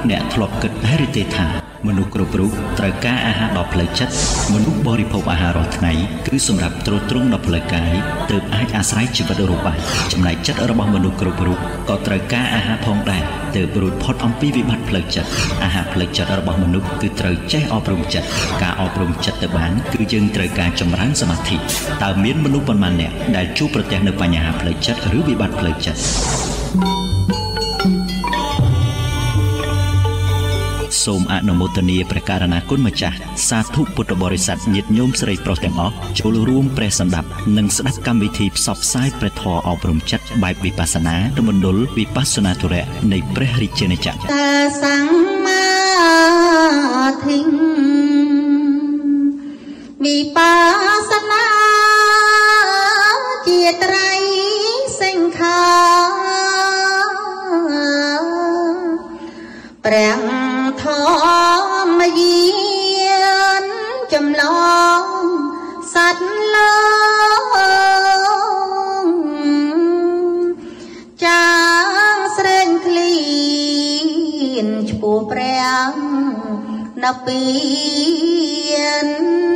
អ្នកធ្លាប់គិតហើយឬទេថាមនុស្សគ្រប់រូបត្រូវការអាហារដ៏ផ្លូវចិត្តមនុស្សបរិភោគអាហាររាល់ថ្ងៃគឺសម្រាប់ទ្រទ្រង់ដល់ផ្លូវកាយទើបអាចអាស្រ័យជីវិតរស់បានចំណែកចិត្តរបស់មនុស្សគ្រប់រូបក៏ត្រូវការអាហារផងដែរទើបរួចផុតអំពីវិបត្តិផ្លូវចិត្តអាហារផ្លូវចិត្តរបស់មនុស្សគឺត្រូវចេះអប់រំចិត្តការអប់រំចិត្តទៅបានគឺយើងត្រូវការចម្រើនសមាធិតើមានមនុស្សប៉ុន្មានអ្នកដែលជួបប្រទះនៅបញ្ហាផ្លូវចិត្តឬវិបត្តិផ្លូវចិត្តសូមអនុមោទនាព្រះករុណាគុណម្ចាស់សាធុពុទ្ធបរិស័ទញាតិញោមស្រីប្រុសទាំងអស់ចូលរួមព្រះសម្ដាប់និងស្ដាប់កម្មវិធីផ្សព្វផ្សាយព្រះធម៌អប់រំចិត្តបែបវិបស្សនានៅមណ្ឌលវិបស្សនាធុរៈនៃព្រះរាជាណាចក្រសង្មាធិវិបស្សនាជាត្រៃសង្ខារព្រះធម្មយានចម្លងសត្វលោកចាងស្រែងឃ្លៀនឈ្មោះព្រះនៅពៀន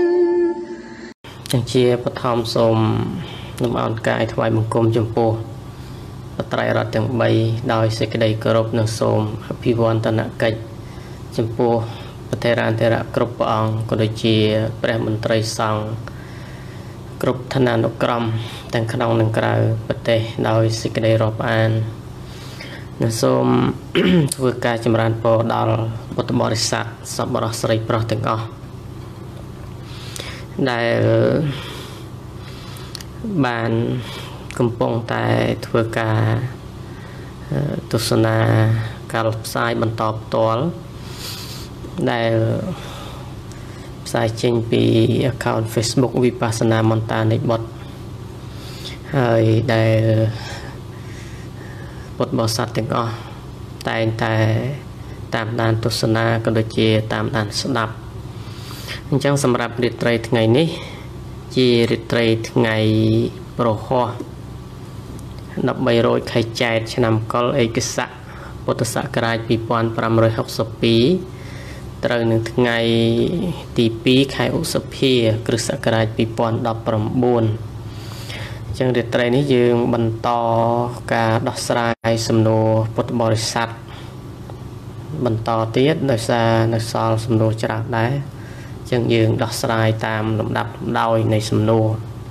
ចឹងជាបឋមសូមលំអរកាយថ្វាយបង្គំចំពោះត្រៃរតន៍ទាំង3ដោយសេចក្តីគោរពនិងសូមអភិវឌ្ឍនកិច្ចចំពោះព្រះថេរានុថេរៈគ្រប់ព្រះអង្គក៏ដូចជាព្រះមន្ត្រីសង្ឃគ្រប់ឋានានុក្រមទាំងក្នុងនិងក្រៅប្រទេសដោយសេចក្តីរាប់អាននិងសូមធ្វើការចម្រើនពរដល់ពុទ្ធបរិស័ទសប្បុរសស្រីប្រុសទាំងអស់ដែលបានកំពុងតែធ្វើការទស្សនាការផ្សាយបន្តផ្ទាល់ដែលផ្សាយចេញពី account Facebook វិបស្សនាមន្តានៃបុត្រហើយដែលពុទ្ធបរិស័ទទាំងអស់តែងតែតាមដានទស្សនាក៏ដូចជាតាមដានស្ដាប់អញ្ចឹងសម្រាប់រាត្រីថ្ងៃនេះជារាត្រីថ្ងៃប្រហោះ13រោចខែចែកឆ្នាំកុលឯកស័កពុទ្ធសករាជ2562ត្រូវនឹងថ្ងៃទី2ខែឧសភា គ្រិស្តសករាជ2019អញ្ចឹងរាត្រីនេះយើងបន្តការដោះស្រាយសំណួរពុទ្ធបរិស័ទបន្តទៀតដោយសារនៅសល់សំណួរច្រើនដែរអញ្ចឹងយើងដោះស្រាយតាមលំដាប់លំដោយនៃសំណួរ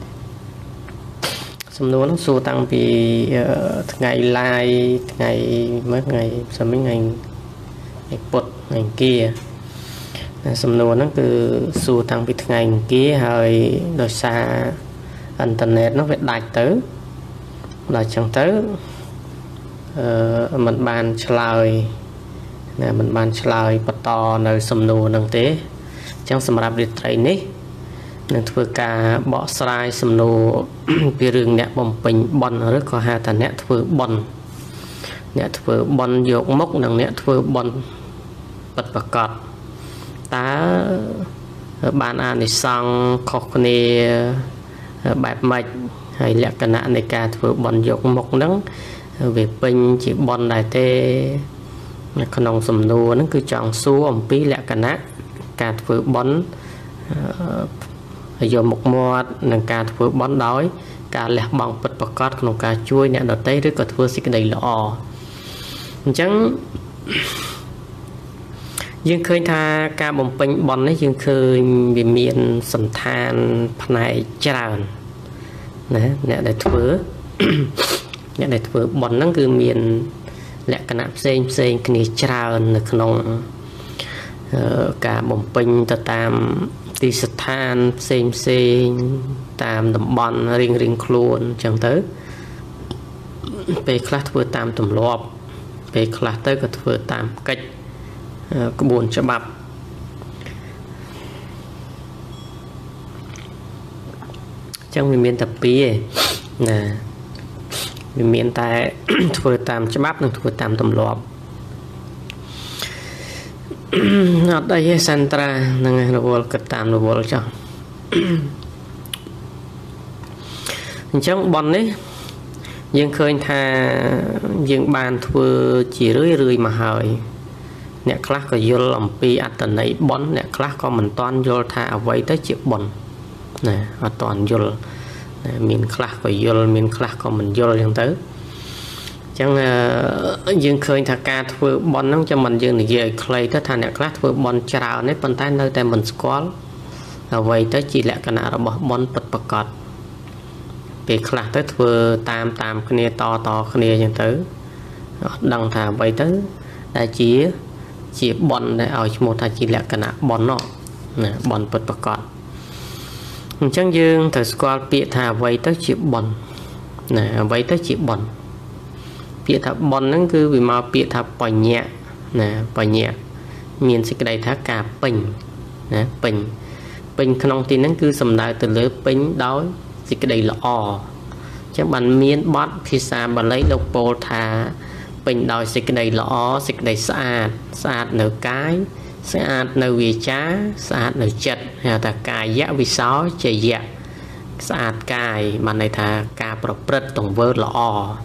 នោះសួរតាំងពីថ្ងៃឡាយថ្ងៃមើលថ្ងៃសមិញថ្ងៃពុធថ្ងៃអង្គារសំណួរហ្នឹងគឺសួរតាំងពីថ្ងៃអង្គារហើយដោយសារអ៊ីនធឺណិតនោះវាដាច់ទៅដល់អញ្ចឹងទៅมันបានឆ្លើយណាมันបានឆ្លើយបន្តនៅសំណួរហ្នឹងទេអញ្ចឹងសម្រាប់រាត្រីនេះនឹងធ្វើការបកស្រាយសំណួរពីរឿងអ្នកបំពេញបន់ឬក៏ហៅថាអ្នកធ្វើបន់អ្នកធ្វើបន់យកមុខនិងអ្នកធ្វើបន់ពិតប្រាកដតើបានអានិសង្ឃខុសគ្នាបែបម៉េចហើយលក្ខណៈនៃការធ្វើបន់យកមុខហ្នឹងវាពេញជាបន់ដែរទេនៅក្នុងសំណួរហ្នឹងគឺចង់សួរអំពីលក្ខណៈការធ្វើបន់យកមុខមាត់នឹងការធ្វើបន់ដោយការលះបង់ពិតប្រាកដក្នុងការជួយអ្នកដទៃឬក៏ធ្វើសេចក្តីល្អអញ្ចឹងយើងឃើញថាការបំពេញបន់នេះយើងឃើញវាមានសន្តានផ្នែកច្រើនណាអ្នកដែលធ្វើបន់ហ្នឹងគឺមានលក្ខណៈផ្សេងគ្នាច្រើននៅក្នុងការបំពេញទៅតាមទីស្ថានផ្សេងតាមតំបន់រៀងខ្លួនអញ្ចឹងទៅពេលខ្លះធ្វើតាមទម្លាប់ពេលខ្លះទៅក៏ធ្វើតាមកិច្ចក្បួនច្បាប់អញ្ចឹងវាមានតែពីរណាវាមានតែធ្វើតាមច្បាប់និងធ្វើតាមទម្លាប់អត់អីទេសន្ត្រានឹងរវល់គិតតាមរវល់ចុះអញ្ចឹងបននេះយើងឃើញថាយើងបានធ្វើជារឿយមកហើយអ្នកខ្លះក៏យល់អំពីអត្តន័យបន់អ្នកខ្លះក៏មិនទាន់យល់ថាអ្វីទៅជាបន់ណាអត់ទាន់យល់មានខ្លះក៏យល់មានខ្លះក៏មិនយល់អញ្ចឹងទៅអញ្ចឹងយើងឃើញថាការធ្វើបន់ហ្នឹងចាំមិនយើងនិយាយឲ្យខ្លីទៅថាអ្នកខ្លះធ្វើបន់ច្រើននេះប៉ុន្តែនៅតែមិនស្គាល់អ្វីទៅជាលក្ខណៈរបស់បន់ពិតប្រាកដពេលខ្លះទៅធ្វើតាមគ្នាតគ្នាអញ្ចឹងទៅអត់ដឹងថាអ្វីទៅដែលជាបន់ដែលឲ្យឈ្មោះថាជាលក្ខណៈបន់នោះណាបន់ពិតប្រាកដអញ្ចឹងយើងត្រូវស្គាល់ពាក្យថាអ្វីទៅជាបន់ណាអ្វីទៅជាបន់ពាក្យថាបន់ហ្នឹងគឺវាមកពាក្យថាបញ្ញៈណាបញ្ញៈមានសេចក្តីថាការពេញណាពេញក្នុងទីហ្នឹងគឺសំដៅទៅលើពេញដោយសេចក្តីល្អអញ្ចឹងបានមានបទភាសាបាលីលោកពោលថាពេញដោយសេចក្តីល្អសេចក្តីស្អាតនៅកាយស្អាតនៅវាចាស្អាតនៅចិត្តហៅថាកាយវិសោចយៈស្អាតកាយបានន័យថាការប្រព្រឹត្តទង្វើល្អ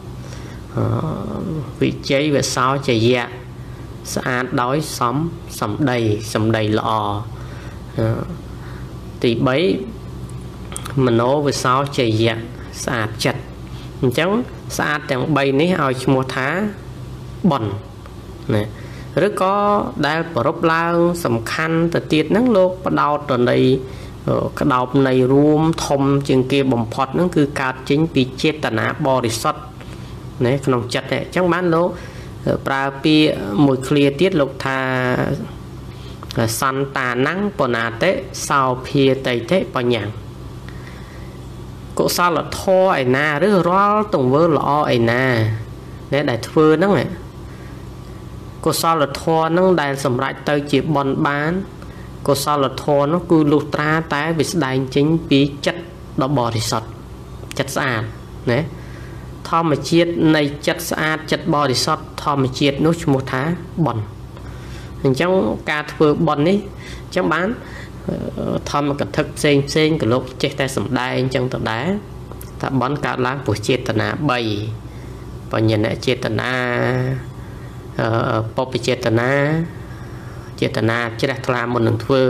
វិជ័យវិសោចយៈស្អាតដោយសម្ដីល្អទី3មโนវិសោចយៈស្អាតចិត្តអញ្ចឹងស្អាតទាំង3នេះឲ្យឈ្មោះថាបន់ណាឬក៏ដែលប្រពឡើងសំខាន់ទៅទៀតហ្នឹងលោកបដោតទៅនៃក្តោបនៃរួមធំជាងគេបំផុតហ្នឹងគឺកើតចេញពីចេតនាបរិសុទ្ធណាក្នុងចិត្តអញ្ចឹងបានលោកប្រើពាក្យមួយឃ្លាទៀតលោកថាសន្តានังបណាតិសោភាតិតិបញ្ញាកុសលធម៌ឯណាឬរាល់ទង្វើល្អឯណាដែលធ្វើហ្នឹងកុសលធម៌ហ្នឹងដែលសម្រេចទៅជាបន់បានកុសលធម៌នោះគឺលុះត្រាតែវាស្ដែងចេញពីចិត្តដ៏បរិសុទ្ធចិត្តស្អាតណាធម្មជាតិនៃចិត្តស្អាតចិត្តបរិសុទ្ធធម្មជាតិនោះឈ្មោះថាបន់អញ្ចឹងការធ្វើបន់នេះអញ្ចឹងបានធម្មកថាផ្សេងក៏លោកចេះតែសំដែងអញ្ចឹងទៅដែរថាបន់កើតឡើងព្រោះចេតនា3បញ្ញាណចេតនាបព្វចេតនាចេតនាជ្រះថ្លាមុននឹងធ្វើ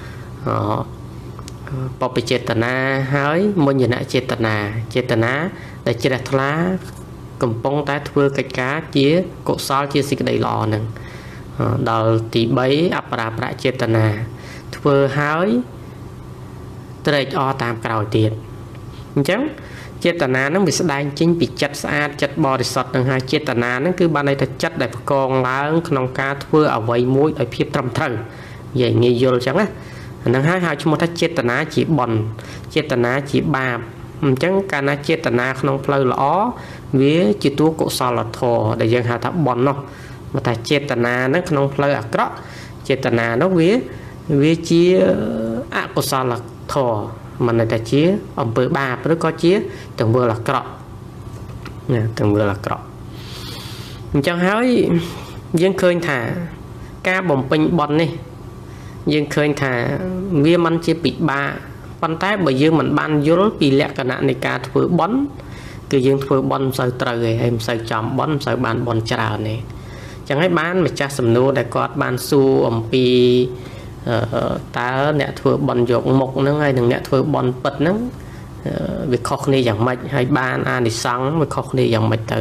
បព្វចេតនាហើយមុញ្ញចេតនាដែលជ្រះថ្លាកំពុងតែធ្វើកិច្ចការជាកុសលជាសេចក្តីល្អហ្នឹងដល់ទី3អបរាប្រចេតនាធ្វើហើយត្រេកអរតាមក្រោយទៀតអញ្ចឹងចេតនាហ្នឹងវាស្ដែងចេញពីចិត្តស្អាតចិត្តបរិសុទ្ធនឹងហើយចេតនាហ្នឹងគឺបានន័យថាចិត្តដែលប្រកងឡើងក្នុងការធ្វើអ្វីមួយឲ្យភាពត្រឹមត្រូវនិយាយងាយយល់អញ្ចឹងណាអាហ្នឹងហើយហៅឈ្មោះថាចេតនាជាបន់ចេតនាជាបាបអញ្ចឹងកាលណាចេតនាក្នុងផ្លូវល្អវាជាតួកុសលធម៌ដែលយើងហៅថាបន់នោះមកថាចេតនាហ្នឹងក្នុងផ្លូវអាក្រក់ចេតនានោះវាជាអកុសលធម៌មិនន័យថាជាអំពើបាបឬក៏ជាទង្វើអាក្រក់ណាទង្វើអាក្រក់អញ្ចឹងហើយយើងឃើញថាការបំពេញបន់នេះយើងឃើញថាវាមិនជាពិបាកប៉ុន្តែបើយើងមិនបានយល់ពីលក្ខណៈនៃការធ្វើបន់គឺយើងធ្វើបន់មិនសូវត្រូវទេហើយមិនសូវចំបន់មិនសូវបានបន់ច្រើនទេអញ្ចឹងហើយបានម្ចាស់សំណួរដែលគាត់បានសួរអំពីតើអ្នកធ្វើបន់យកមុខហ្នឹងហើយនឹងអ្នកធ្វើបន់ពិតហ្នឹងវាខុសគ្នាយ៉ាងម៉េចហើយបានអានិសង្ឃវាខុសគ្នាយ៉ាងម៉េចទៅ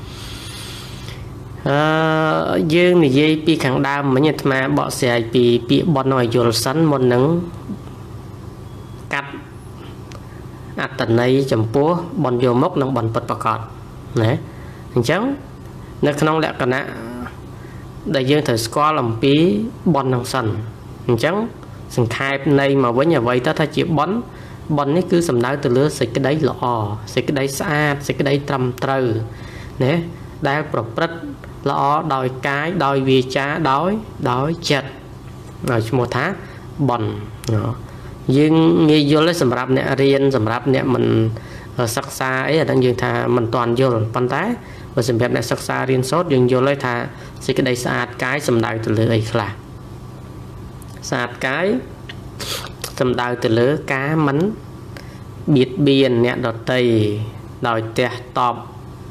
យើងនិយាយពីខាងដើមមិញអាត្មាបកស្រាយពីពាក្យបន់ឲ្យយល់សិនមុននឹងកាត់អត្តន័យចំពោះបន់យកមុខនិងបន់ពិតប្រាកដណាអញ្ចឹងនៅក្នុងលក្ខណៈដែលយើងត្រូវស្គាល់អំពីបន់នឹងសិនអញ្ចឹងសង្ខេបនៃមកវិញអ្វីទៅថាជាបន់នេះគឺសំដៅទៅលើសេចក្តីល្អសេចក្តីស្អាតសេចក្តីត្រឹមត្រូវណាដែលប្រព្រឹត្តល្អដោយកាយដោយវាចាដោយចិត្តហើយឈ្មោះថាបន់យើងងាយយល់សម្រាប់អ្នករៀនសម្រាប់អ្នកមិនសិក្សាអីអាហ្នឹងយើងថាមិនទាន់យល់ប៉ុន្តែបើសម្រាប់អ្នកសិក្សារៀនសូត្រយើងយល់ហើយថាសេចក្តីស្អាតកាយសំដៅទៅលើអីខ្លះស្អាតកាយសំដៅទៅលើការមិនបៀតបៀនអ្នកដទៃដោយទះតប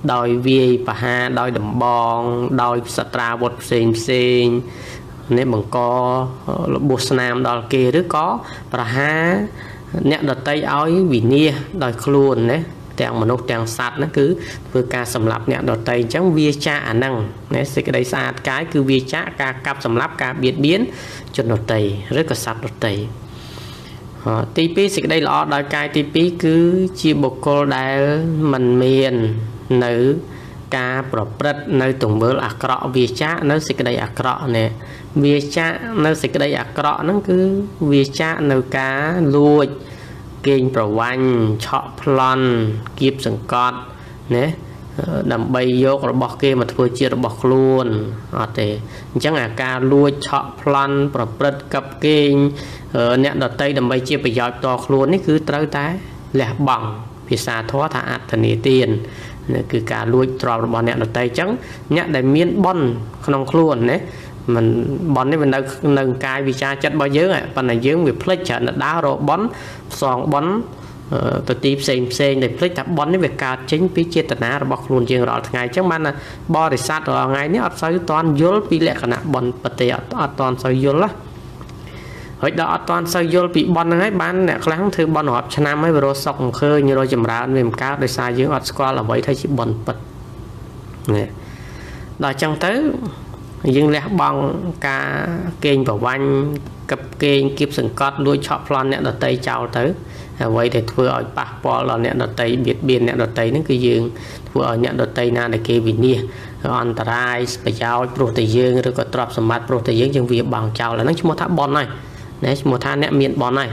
ដោយវាយបហាដោយដំបងដោយសត្រាវុធផ្សេងនេះបង្ករបួសស្នាមដល់គេឬក៏ប្រហារអ្នកដតីឲ្យវិនាសដោយខ្លួនណាទាំងមនុស្សទាំងសត្វហ្នឹងគឺធ្វើការសម្លាប់អ្នកដតីអញ្ចឹងវាចាអាហ្នឹងណាសេចក្តីស្អាតកាយគឺវាចាការកាប់សម្លាប់ការបៀតបៀនជនដតីឬក៏សត្វដតីទី2សេចក្តីល្អដោយកាយទី2គឺជាបុគ្គលដែលមិនមាននៅការប្រព្រឹត្តនៅទង្វើអាក្រក់វាចានៅសេចក្តីអាក្រក់នេះវាចានៅសេចក្តីអាក្រក់ហ្នឹងគឺវាចានៅការលួចកេងប្រវ័ញ្ចឆក់ប្លន់គៀបសង្កត់ណាដើម្បីយករបស់គេមកធ្វើជារបស់ខ្លួនអត់ទេអញ្ចឹងអាការលួចឆក់ប្លន់ប្រព្រឹត្តកັບកេងអ្នកដតីដើម្បីជាប្រយោជន៍តខ្លួននេះគឺត្រូវតែលះបង់ភាសាធម៌ថាអត្តនេទានគឺការលួចទ្រព្យរបស់អ្នកដតីអញ្ចឹងអ្នកដែលមានបុណ្យក្នុងខ្លួនណាមិនបន់នេះវានៅកាយវិចារចិត្តរបស់យើងប៉ុន្តែយើងវាភ្លេចច្រើនដើររកបន់ផ្សងបន់ទៅទីផ្សេងដែលភ្លេចថាបន់នេះវាកើតចេញពីចេតនារបស់ខ្លួនយើងរាល់ថ្ងៃអញ្ចឹងបានបរិស័ទរាល់ថ្ងៃនេះអត់សូវតាន់យល់ពីលក្ខណៈបន់ប្រទេសអត់តាន់សូវយល់ណាហើយដល់អត់តាន់សូវយល់ពីបន់ហ្នឹងហើយបានអ្នកខ្លះធ្វើបន់រាប់ឆ្នាំហើយវារស់សុខមិនឃើញរស់ចម្រើនវាមិនកើតដោយសារយើងអត់ស្គាល់អ្វីថាជាបន់ពិតនេះដល់អញ្ចឹងទៅយើងលះបង់ការកេងប្រវ័ញ្ចកັບកេងគៀបសង្កត់លួចឆក់ប្លន់អ្នកដតីចោលទៅអ្វីដែលធ្វើឲ្យប៉ះពាល់ដល់អ្នកដតីបៀតបៀនអ្នកដតីហ្នឹងគឺយើងធ្វើឲ្យអ្នកដតីណាដែលគេវិនិច្ឆ័យអន្តរាយប្រយោជន៍ព្រោះតែយើងឬក៏ទ្រព្យសម្បត្តិព្រោះតែយើងវាបង់ចោលអាហ្នឹងឈ្មោះថាបន់ហើយណាឈ្មោះថាអ្នកមានបន់ហើយ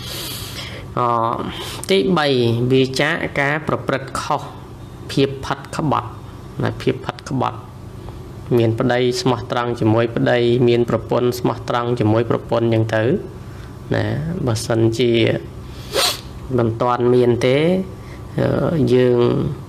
ទី3វាចាការប្រព្រឹត្តខុសភាពផិតក្បត់ណាភាពផិតក្បត់មានប្តីស្មោះត្រង់ជាមួយប្តីមានប្រពន្ធស្មោះត្រង់ជាមួយប្រពន្ធអញ្ចឹងទៅណាបើសិនជាមិនតាន់មានទេយើង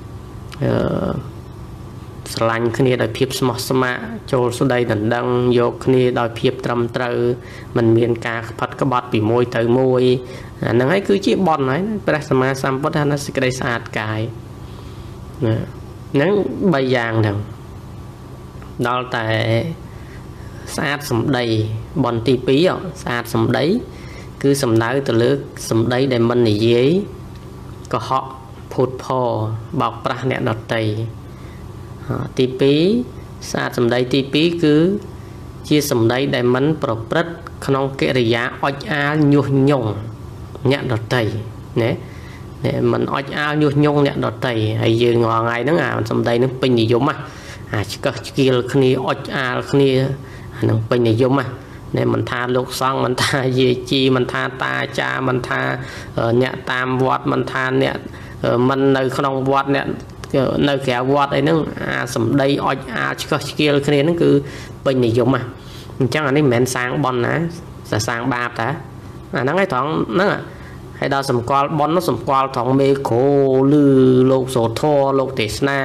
ស្រឡាញ់គ្នាដោយភាពស្មោះស្ម័គ្រចូលស្ដីដណ្ដឹងយកគ្នាដោយភាពត្រឹមត្រូវមិនមានការផិតក្បត់ពីមួយទៅមួយអាហ្នឹងហើយគឺជាបន់ហើយព្រះសម្មាសម្ពុទ្ធថាសេចក្តីស្អាតកាយណាហ្នឹង3យ៉ាងហ្នឹងដល់តែស្អាតសម្ដីបន់ទី2ស្អាតសម្ដីគឺសំដៅទៅលើសម្ដីដែលមិននិយាយកុហកភូតផបោកប្រាស់អ្នកដតីទី2ស្អាតសម្ដីទី2គឺជាសម្ដីដែលមិនប្រព្រឹត្តក្នុងកិរិយាអុចអាលញុះញង់អ្នកដតីណាមិនអុចអាលញុះញង់អ្នកដតីហើយយើងរាល់ថ្ងៃហ្នឹងអាសម្ដីហ្នឹងពេញនិយមឆ្កឹះឆ្កៀលគ្នាអុចអាលគ្នាអាហ្នឹងពេញនិយមនេះមិនថាលោកសង្ឃមិនថាយាយជីមិនថាតាអាចារ្យមិនថាអ្នកតាមវត្តមិនថាអ្នកមិននៅក្នុងវត្តអ្នកនៅក្រៅវត្តអីហ្នឹងអាសម្ដីអុចអាលឆ្កឹះឆ្កៀលគ្នាហ្នឹងគឺពេញនិយមអញ្ចឹងអានេះមិនមែនសាងបន់ណាសាងបាបតាអាហ្នឹងឯងត្រង់ហ្នឹងហើយដល់សម្គាល់បន់នោះសម្គាល់ត្រង់មេគ្រូឬលោកសូធរលោកទេសនា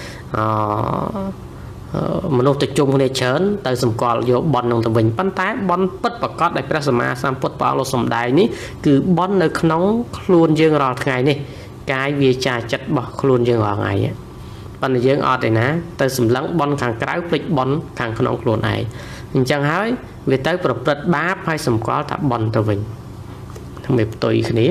មនុស្សទៅជុំគ្នាច្រើនទៅសម្គាល់យកបន់នឹងទៅវិញប៉ុន្តែបន់ពិតប្រកបដោយព្រះសម្មាសម្ពុទ្ធព្រះអង្គលោកសម្ដែងនេះគឺបន់នៅក្នុងខ្លួនយើងរាល់ថ្ងៃនេះកាយវាចាចិត្តរបស់ខ្លួនយើងរាល់ថ្ងៃប៉ុន្តែយើងអត់ទេណាទៅសម្លឹងបន់ខាងក្រៅភ្លេចបន់ខាងក្នុងខ្លួនឯងអញ្ចឹងហើយវាទៅប្រព្រឹត្តបាបហើយសម្គាល់ថាបន់ទៅវិញធ្វើឲ្យផ្ទុយគ្នា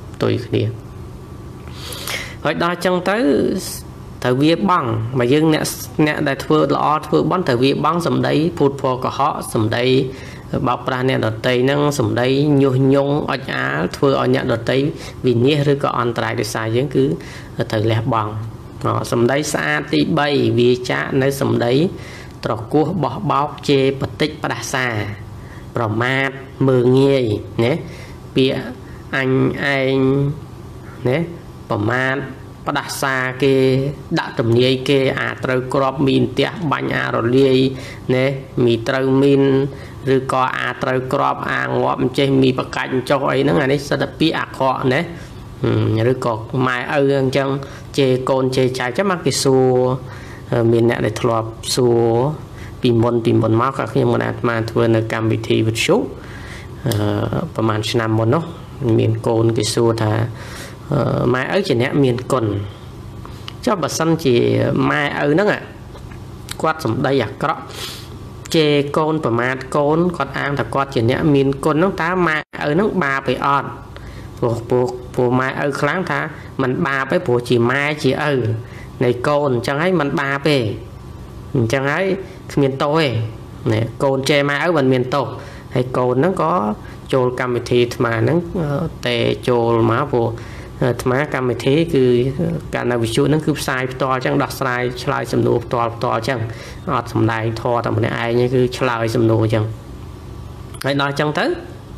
ហើយដល់អញ្ចឹងទៅត្រូវវាបង់មកយើងអ្នកដែលធ្វើល្អធ្វើបន់ត្រូវវាបង់សម្ដីភូតភរកុហកសម្ដីបោកប្រាស់អ្នកដតីហ្នឹងសម្ដីញុះញង់អុចអាលធ្វើឲ្យអ្នកដតីវិនាសឬក៏អន្តរាយដោយសារយើងគឺត្រូវលះបង់សម្ដីស្អាតទី3វាចានៅសម្ដីត្រគោះបោះបោកជេរបតិចផ្ដាសាប្រមាថមើងងាយណាពាក្យអញឯងណាប្រមាថផ្ដាសាគេដាក់ទំនាយគេអាត្រូវក្របមីនផ្ទះបាញ់អារលាយណាមីត្រូវមីនឬក៏អាត្រូវក្របអាងាប់អញ្ចេះមីបកាច់ចុះអីហ្នឹងអានេះសិតតែពាក្យអាក្រក់ណាឬក៏ម៉ែឪអញ្ចឹងជេរកូនជេរចៅចឹងមកគេសួរមានអ្នកដែលធ្លាប់សួរពីមុនមកក៏ខ្ញុំមិនអាត្មាធ្វើនៅកម្មវិធីវិទ្យុប្រហែលឆ្នាំមុននោះមានកូនគេសួរថាម៉ែឪជាអ្នកមានគុណ cho bà sân chỉ mai ở nó quát sầm đâyក្រក់ជេកូនប្រមាថកូនគាត់អាងថាគាត់ជាអ្នកមានគុណហ្នឹងតើម៉ែឪហ្នឹងបាបឯអត់ព្រោះម៉ែឪខ្លាំងថាมันបាបឯព្រោះជាម៉ែជាឪនៃកូនអញ្ចឹងហើយมันបាបឯអញ្ចឹងហើយគ្មានទោសទេណែកូនជេម៉ែឪមិនមានទោសហើយកូនហ្នឹងក៏ចូលកម្មវិធីអាត្មាហ្នឹងតែចូលមកព្រោះអាត្មាកម្មវិធីគឺការនៅវិទ្យុហ្នឹងគឺផ្សាយផ្ទាល់អញ្ចឹងដោះស្រាយឆ្លើយសំណួរផ្ទាល់អញ្ចឹងអត់សំដែងធរតែម្នាក់ឯងគឺឆ្លើយសំណួរអញ្ចឹងហើយដល់អញ្ចឹងទៅ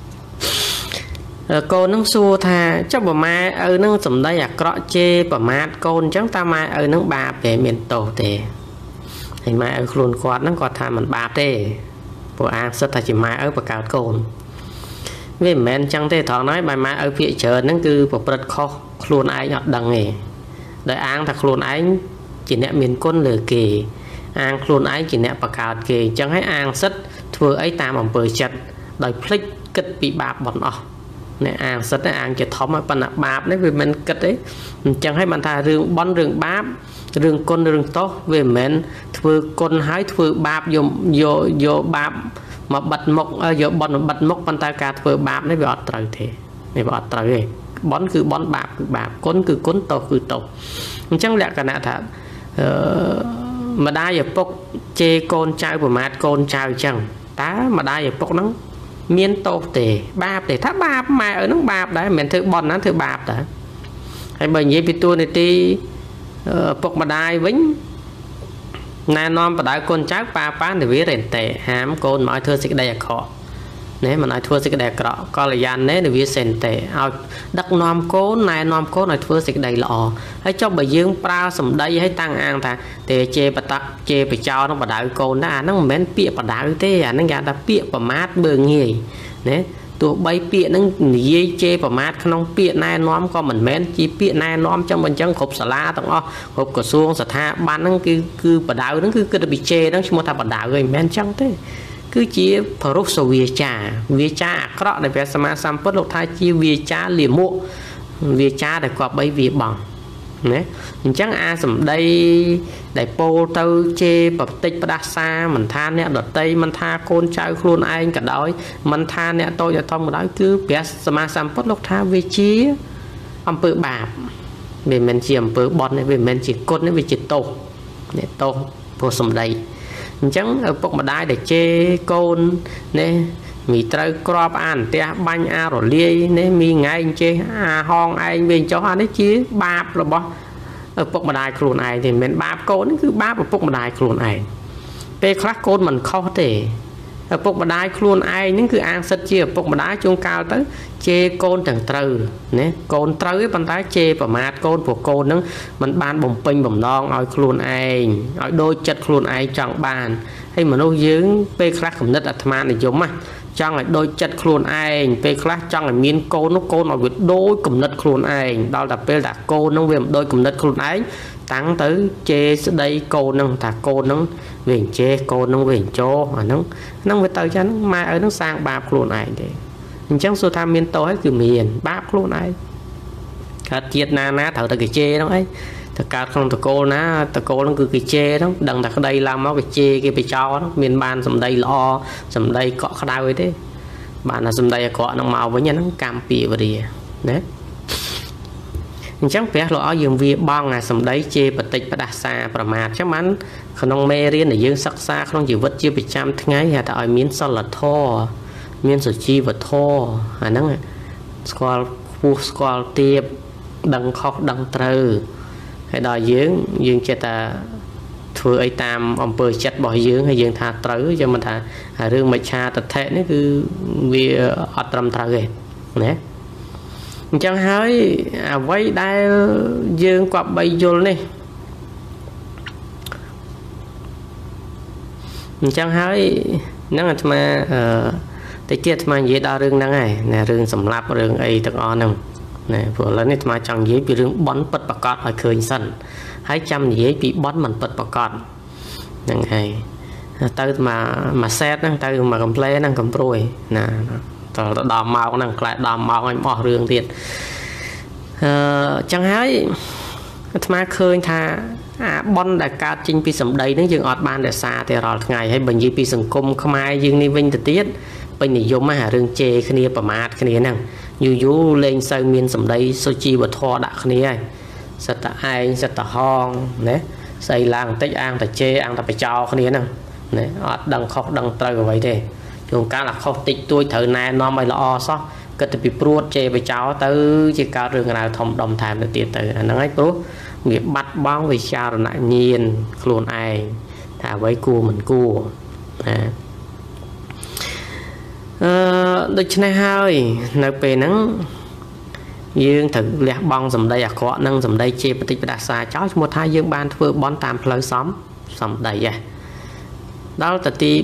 កូននឹងសួរថាចុះបើម៉ែឪនឹងសំដីអាក្រក់ជេរប្រមាថកូនអញ្ចឹងតើម៉ែឪនឹងបាបទេមានទោសទេហើយម៉ែឪខ្លួនគាត់ហ្នឹងគាត់ថាមិនបាបទេព្រោះអាងសិតថាជាម៉ែឪបង្កើតកូនវាមិនមែនអញ្ចឹងទេត្រង់ហើយបើម៉ែឪភាកច្រើនហ្នឹងគឺប្រព្រឹត្តខុសខ្លួនឯងអត់ដឹងទេដោយអាងថាខ្លួនឯងជាអ្នកមានគុណលើគេអាងខ្លួនឯងជាអ្នកបង្កើតគេអញ្ចឹងហើយអាងសិតធ្វើអីតាមអំពើចិត្តដោយភ្លេចគិតពីបាបបន់អស់អ្នកអាងសិតអាងជាធំហើយប៉ុន្តែបាបនេះវាមិនគិតទេអញ្ចឹងហើយបានថារឿងបន់រឿងបាបរឿងគុណរឿងទោសវាមិនមែនធ្វើគុណហើយធ្វើបាបយកបាបមកបិទមុខយកបន់មកបិទមុខប៉ុន្តែការធ្វើបាបនេះវាអត់ត្រូវទេនេះវាអត់ត្រូវទេបន់គឺបន់បាបគឺបាបគុណគឺគុណទោសគឺទោសអញ្ចឹងលក្ខណៈថាម្ដាយឪពុកជេរកូនចៅប្រមាថកូនចៅអញ្ចឹងតើម្ដាយឪពុកហ្នឹងមានទោសទេបាបទេថាបាបម៉ែឪហ្នឹងបាបដែរមិនមែនធ្វើបន់ណាធ្វើបាបដែរហើយបើនិយាយពីតួនាទីពុកម្ដាយវិញណែនាំបដៅកូនចៅប៉ានិវារេនតេហាមកូនមកឲ្យធ្វើសេចក្តីអាក្រក់ណែមិនឲ្យធ្វើសេចក្តីអាក្រក់កល្យាណេនិវាសេនតេឲ្យដឹកនាំកូនណែនាំកូនឲ្យធ្វើសេចក្តីល្អហើយចុះបើយើងប្រើសម្ដីឲ្យតាំងអាងថាទេជេបតៈជេបចោនឹងបដៅកូនណាអាហ្នឹងមិនមែនពាក្យបដៅទេអាហ្នឹងគេថាពាក្យប្រមាថមើងងាយណែទោះបីពាក្យហ្នឹងនិយាយជេរប្រមាថក្នុងពាក្យណែនាំក៏មិនមែនជាពាក្យណែនាំចឹងមិនចឹងគ្រប់សាលាទាំងអស់គ្រប់ក្រសួងស្ថាប័នហ្នឹងគឺបដៅហ្នឹងគឺគិតពីជេរហ្នឹងឈ្មោះថាបដៅហើយមិនមែនចឹងទេគឺជាបរុសវាចាអាក្រក់ដែលព្រះសម្មាសម្ពុទ្ធលោកថាជាវាចាលាមកវាចាដែលគប្បីវាបងណាអញ្ចឹងអាសម្ដីដែលពោលទៅជេរបតិចផ្ដាសាមិនថាអ្នកដតីមិនថាកូនចៅខ្លួនឯងក៏ដោយមិនថាអ្នកតូចធំក៏ដោយគឺព្រះសម្មាសម្ពុទ្ធលោកថាវាជាអំពើបាបវាមិនជាអំពើបន់ទេវាមិនមែនជាគុណទេវាជាទោសនេះទោសព្រោះសម្ដីអញ្ចឹងឪពុកម្ដាយដែលជេរកូននេះមីត្រូវក្របអានផ្ទះបាញ់អារលាយនេះមីថ្ងៃអញ្ចេះអាហងឯងវិញចុះអានេះជាបាបរបស់ឪពុកម្ដាយខ្លួនឯងទេមិនមែនបាបកូននេះគឺបាបឪពុកម្ដាយខ្លួនឯងពេលខ្លះកូនមិនខុសទេឪពុកម្ដាយខ្លួនឯងហ្នឹងគឺអាងសិតជាឪពុកម្ដាយជួនកាលទៅជេរកូនទាំងត្រូវណាកូនត្រូវឯប៉ុន្តែជេរប្រមាថកូនព្រោះកូនហ្នឹងมันបានបំពេញបំណងឲ្យខ្លួនឯងឲ្យដូចចិត្តខ្លួនឯងចង់បានហើយមនុស្សយើងពេលខ្លះគំនិតអាត្មានិយមចង់ឲ្យដូចចិត្តខ្លួនឯងពេលខ្លះចង់ឲ្យមានកូននោះកូនឲ្យវាដូចគំនិតខ្លួនឯងដល់តែពេលថាកូននោះវាមិនដូចគំនិតខ្លួនឯងតាំងទៅជេរស្ដីកូននឹងថាកូននឹងវាអញ្ចេះកូននឹងវាអញ្ចោអាហ្នឹងវាទៅចឹងម៉ែឪនឹងសាងបាបខ្លួនឯងទេអញ្ចឹងសួរថាមានទោសហើយគឺមានបាបខ្លួនឯងកើតជាតិណាត្រូវតែគេជេរហ្នឹងអីតែកើតក្នុងតកូលណាតកូលហ្នឹងគឺគេជេរហ្នឹងដឹងតែក្តីឡើងមកគេជេរគេបិចោហ្នឹងមានបានសម្ដីល្អសម្ដីកក់ក្ដៅអីទេបានតែសម្ដីអាក្រក់ហ្នឹងមកវិញហ្នឹងកម្មពីវរាណាអញ្ចឹងព្រះលោកឲ្យយើងវាបងអាសម្ដីជេរបតិចផ្ដាសាប្រមាថអញ្ចឹងបានក្នុងមេរៀនដែលយើងសិក្សាក្នុងជីវិតជាប្រចាំថ្ងៃហៅថាឲ្យមានសិលធម៌មានសុជីវធម៌អាហ្នឹងស្គាល់ខ្ពស់ស្គាល់ទាបដឹងខុសដឹងត្រូវហើយដល់យើងចេះតែធ្វើអីតាមអំពើចិត្តរបស់យើងហើយយើងថាត្រូវយើងមិនថារឿងមិច្ឆាទិដ្ឋិនេះគឺវាអត់ត្រឹមត្រូវទេណាអញ្ចឹងហើយអ្វីដែលយើងគប្បីយល់នេះអញ្ចឹងហើយហ្នឹងអាត្មាតិចទៀតអាត្មានិយាយដល់រឿងហ្នឹងហើយណារឿងសម្លាប់រឿងអីទាំងអស់ហ្នឹងណាព្រោះឥឡូវនេះអាត្មាចង់និយាយពីរឿងបន់ពិតប្រកបឲ្យឃើញសិនហើយចាំនិយាយពីបន់មិនពិតប្រកបហ្នឹងហើយទៅមកសែតហ្នឹងទៅមកកំ pl ហ្នឹងកំព្រួយណាទៅដល់ម៉ោងហ្នឹងខ្លែដល់ម៉ោងឲ្យអស់រឿងទៀតចឹងហើយអាត្មាឃើញថាបនដែលកើតចេញពីសម្ដីហ្នឹងយើងអត់បានរក្សាទេរាល់ថ្ងៃហើយបើនិយាយពីសង្គមខ្មែរយើងនេះវិញទៅទៀតពេញនិយមហ្នឹងរឿងជេរគ្នាប្រមាថគ្នាហ្នឹងយូរយូរលេងសូវមានសម្ដីសុជីវធម៌ដាក់គ្នាហើយសិតតែឯងសិតតែហងណាស្អីឡើងបន្តិចអាងតែជេរអាងតែបចោគ្នាហ្នឹងណាអត់ដឹងខុសដឹងត្រូវអ្វីទេជួនកាលអាខុសតិចតួចត្រូវណែនាំឲ្យល្អសោះគិតទៅពីព្រួតជេរបចោទៅជាកើតរឿងរ៉ាវធំដុំថែមទៅទៀតទៅអាហ្នឹងហើយព្រោះវាបាត់បង់វិចារណញ្ញាណខ្លួនឯងថាអ្វីគួរមិនគួរណាដូច្នេះហើយនៅពេលហ្នឹងយើងត្រូវលះបង់សម្ដីអាក្រក់និងសម្ដីជេរបតិបដាសាចោលឈ្មោះថាយើងបានធ្វើបន់តាមផ្លូវសម្ដីហ៎ដល់ទៅទី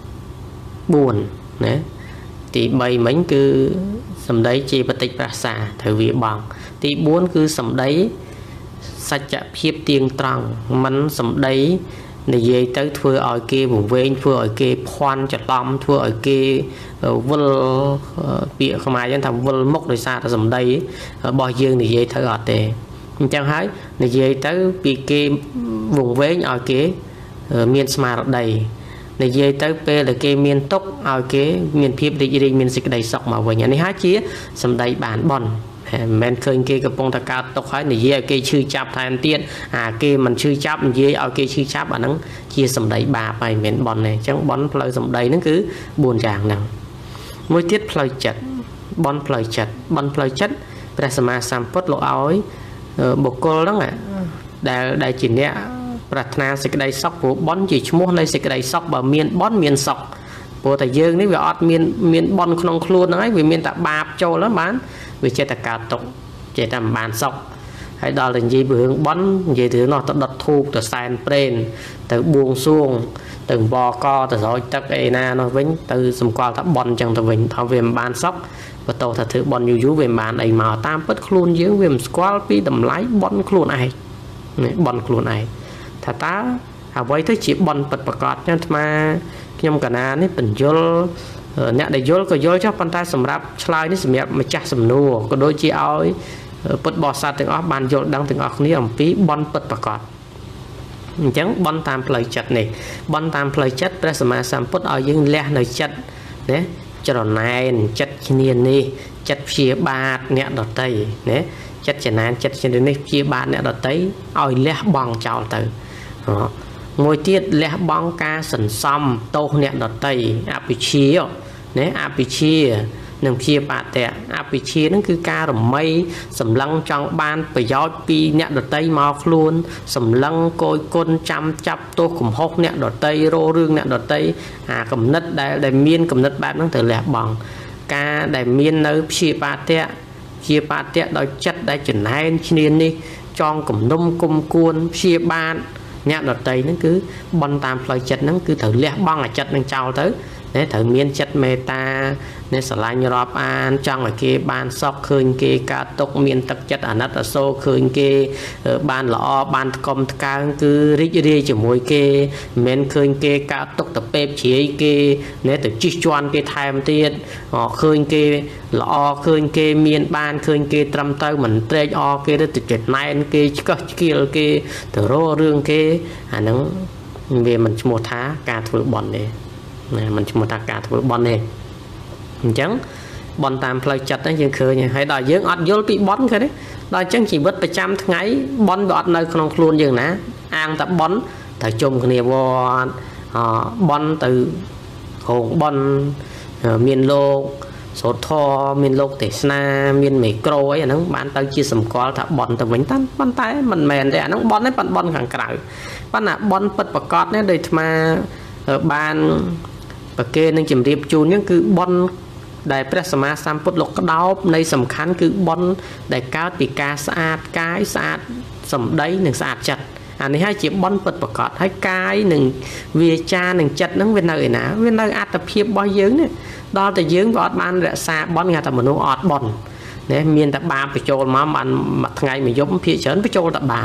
4ណាទី3មិញគឺសម្ដីជេរបតិបដាសាត្រូវវាបង់ទី4គឺសម្ដីសច្ចភាពទៀងត្រង់មិនសម្ដីនិយាយទៅធ្វើឲ្យគេវង្វេងធ្វើឲ្យគេភ័ន្តច្រឡំធ្វើឲ្យគេវិលពាក្យខ្មែរយើងថាវិលមុខដោយសារតែសម្ដីរបស់យើងនិយាយទៅអត់ទេអញ្ចឹងហើយនិយាយទៅពីគេវង្វេងឲ្យគេមានស្មារតីនិយាយទៅពេលដែលគេមានទុកឲ្យគេមានភាពរីករាយមានសេចក្តីសុខមកវិញអានេះហើយជាសម្ដីបានបន់មិនមែនឃើញគេកំពុងតែកើតទុកហើយនិយាយឲ្យគេឈឺចាប់ថែមទៀតគេមិនឈឺចាប់និយាយឲ្យគេឈឺចាប់អាហ្នឹងជាសម្ដីបាបហើយមិនមែនបន់ទេអញ្ចឹងបន់ផ្លូវសម្ដីហ្នឹងគឺ4យ៉ាងហ្នឹងមួយទៀតផ្លូវចិត្តបន់ផ្លូវចិត្តបន់ផ្លូវចិត្តព្រះសម្មាសម្ពុទ្ធលោកឲ្យបុគ្គលហ្នឹងដែលជាអ្នកប្រាថ្នាសេចក្តីសុខព្រោះបន់ជាឈ្មោះនៃសេចក្តីសុខបើមានបន់មានសុខព្រោះតែយើងនេះវាអត់មានបន់ក្នុងខ្លួនហ្នឹងហើយវាមានតែបាបចូលហ្នឹងបានវាចេះតែកើតទុកចេះតែមិនបានសុខហើយដល់តែនិយាយពីរឿងបន់និយាយទៅនោះទៅដុតធូបទៅសែនព្រេនទៅបួងសួងទៅបកទៅស្រោចទឹកអីណានោះវិញទៅសម្គាល់ថាបន់ចឹងទៅវិញថាវាមិនបានសុខបន្ទោថាធ្វើបន់យូរយូរវាមិនបានអីមកតាមពិតខ្លួនយើងវាមិនស្គាល់ពីតម្លៃបន់ខ្លួនឯងនេះបន់ខ្លួនឯងថាតើអ្វីទៅជាបន់ពិតប្រាកដចឹងអាត្មាខ្ញុំកណានេះបញ្យល់អ្នកដែលយល់ក៏យល់ចុះប៉ុន្តែសម្រាប់ឆ្លើយនេះសម្រាប់ម្ចាស់សំណួរក៏ដូចជាឲ្យពុទ្ធបរិស័ទទាំងអស់បានយល់ដឹងទាំងអស់គ្នាអំពីបន់ពិតប្រាកដអញ្ចឹងបន់តាមផ្លូវចិត្តនេះបន់តាមផ្លូវចិត្តព្រះសម្មាសម្ពុទ្ធឲ្យយើងលះនៅចិត្តណាច្រណែនចិត្តឈ្នានេះចិត្តព្យាបាទអ្នកដតីណាចិត្តច្រណែនចិត្តឈ្នានេះព្យាបាទអ្នកដតីឲ្យលះបង់ចោលទៅមួយទៀតលះបង់ការសន្សំទោសអ្នកដតីអភិជាណាអភិជានិងព្យាបាទៈអភិជានឹងគឺការរំៃសម្លឹងចង់បានប្រយោជន៍ពីអ្នកដតីមកខ្លួនសម្លឹងគយគុណចាំចាប់ទោសកំហុសអ្នកដតីរោរឿងអ្នកដតីកំណត់ដែលមានកំណត់បែបហ្នឹងទៅលះបង់ការដែលមាននៅព្យាបាទៈដោយចិត្តដែលចំណែនឈ្នានេះចងគំនុំគុំគួនព្យាបាទអ្នកដតីហ្នឹងគឺបន់តាមផ្លូវចិត្តហ្នឹងគឺត្រូវលះបង់អាចិត្តនឹងចោលទៅត្រូវមានចិត្តមេត្តានេះស្រឡាញ់រាប់អានចង់ឲ្យគេបានសុខឃើញគេកើតទុកមានទឹកចិត្តអាណិតអាសូរឃើញគេបានល្អបានថ្កុំថ្កើងគឺរីករាយជាមួយគេមិនមែនឃើញគេកើតទុកទៅពេបជ្រាយគេទៅជិះជាន់គេថែមទៀតឃើញគេល្អឃើញគេមានបានឃើញគេត្រឹមត្រូវមិនត្រេកអរគេទៅចំណែនគេឆ្កឹះឆ្កៀលគេទៅរករឿងគេអាហ្នឹងវាមិនឈ្មោះថាការធ្វើបន់ទេណាมันឈ្មោះថាការធ្វើបន់ទេអញ្ចឹងបន់តាមផ្លូវចិត្តហ្នឹងយើងឃើញហើយដល់យើងអត់យល់ពីបន់ឃើញទេដល់អញ្ចឹងជីវិតប្រចាំថ្ងៃបន់វាអត់នៅក្នុងខ្លួនយើងណាអាងតែបន់ទៅជុំគ្នាវត្តបន់ទៅហងបន់មានលោកសូត្រធម៌មានលោកទេសនាមានមេក្រូអីអាហ្នឹងបានទៅជាសម្គាល់ថាបន់ទៅវិញតាមប៉ុន្តែមិនមែនទេអាហ្នឹងបន់ទេបន់ខាងក្រៅប៉ុន្តែបន់ពិតប្រកបនេះដូចអាត្មាបានប្រកេនឹងជំរាបជូនហ្នឹងគឺបន់ដែលព្រះសម្មាសម្ពុទ្ធលោកក្តោបនៃសំខាន់គឺបន់ដែលកើតពីការស្អាតកាយស្អាតសម្ដីនិងស្អាតចិត្តអានេះហើយជាបន់ពិតប្រកបហើយកាយនិងវាចានិងចិត្តហ្នឹងវានៅឯណាវានៅអត្តភាពរបស់យើងនេះដល់តែយើងក៏អត់បានរក្សាបន់គេថាមនុស្សអត់បន់ណាមានតែបាបបញ្ចូលមកបានមួយថ្ងៃមួយយប់ភាគច្រើនបញ្ចូលតែបាប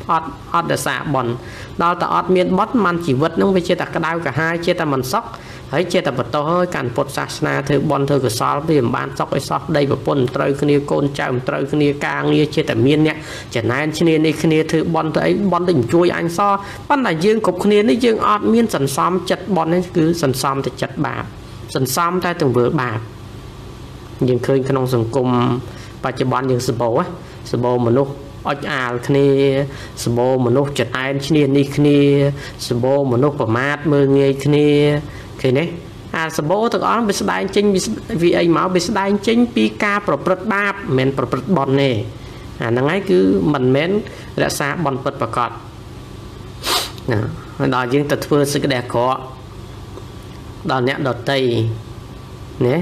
อดเดสาบอลดาวแต่อดเมียนบอสมันชีวิตนั่งไปเจตกระดาวกับหายเจตมันซอกเฮ้ยเจตบัตโตเฮ้ยการปลดศาสนาเธอบอลเธอก็สอบไปบ้านซอกไอ้ซอกได้แบบปนเตยคนนี้โกนเจ้าเตยคนนี้กลางนี้เจตเมียนเนี่ยจะนายชนีในคนนี้เธอบอลเธอไอ้บอลถึงช่วยอันซ้อปั้นแต่ยืงกบคนนี้นี่ยืงอดเมียนสันซ้อมจัดบอลนี่คือสันซ้อมแต่จัดบาปสันซ้อมได้ถึงเบอร์บาปยังเคยขนมสังคมปัจจุบันยังสบวะสบมนุษย์อดอาลคณีสบมนุษย์จัดไอ้ชนีนี่คณีสบมนุษย์ประมาทมือเงยคณีเคยเนี่ยสบตัวอ้อนไปแสดงจริงวีไอหมาไปแสดงจริงปีกาประพฤติบาปเหม็นประพฤติบอลเนี่ยนั่นไงคือมันเหม็นรักษาบอลเปิดประกอบดอกยังตัดเพื่อสึกแดกขอดอกเนี้ยดอกไตเนี่ย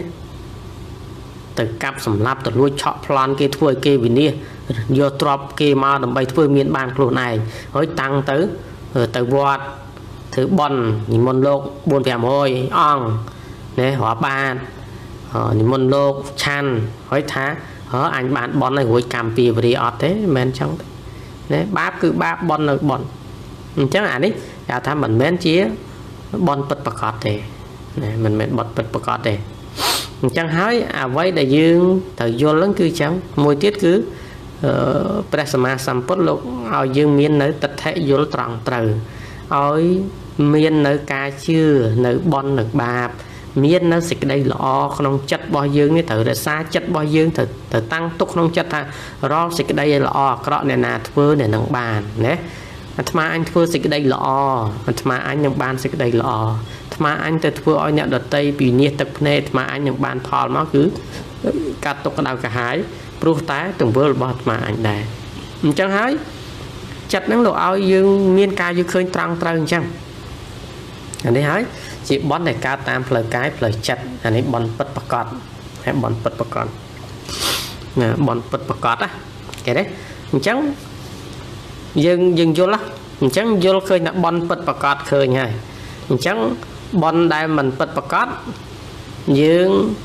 từ cặp sầm lấp từ lúa chọ plan kia thua kia vì nia vô drop kia mà đầm bay thua miền bàn luôn này hối tăng tới từ bọt thứ bòn nhìn môn lộc buồn phèm hôi ong nè hóa ban nhìn môn lộc chăn hối thá hở anh bạn bòn này hối cam pì vì ọt thế men chẳng nè báp cứ báp bòn là bòn chẳng hạn đấy chào tham mình men chia bòn bật bật cọt thế nè mình bật bật cọt thế chẳng hỏi vậy đại dương thời vô lớn cứ chẳng môi tiết cứ presma samput lục ao dương miên nơi tật thể vô tròn từ ôi miên nơi ca chưa nơi bon nơi bạp miên nơi xịt đây lọ không chất bao dương như thử để xa chất bao dương thử tăng túc không chất ha ro xịt đây lọ cọ này nè thưa để nâng bàn nè mà anh thưa xịt đây lọ mà anh nâng bàn xịt đây lọ mà anh từ vừa ở nhận đợt tây bị nhiệt tập nè mà anh những bàn phò nó cứ cắt tục đào cả hái pru tá từng vừa bọt mà anh này chẳng hái chặt nắng lộ ao dương miên ca dương khơi trăng trăng chăng anh ấy hái chị bón này ca tam lời cái lời chặt anh ấy bón bật bạc cọt hay bón bật bạc cọt bón bật bạc cọt á cái đấy chẳng dương vô lắm chẳng vô khơi là bón bật bạc cọt khơi nha chẳng bón đây mình bật bạc cọt dương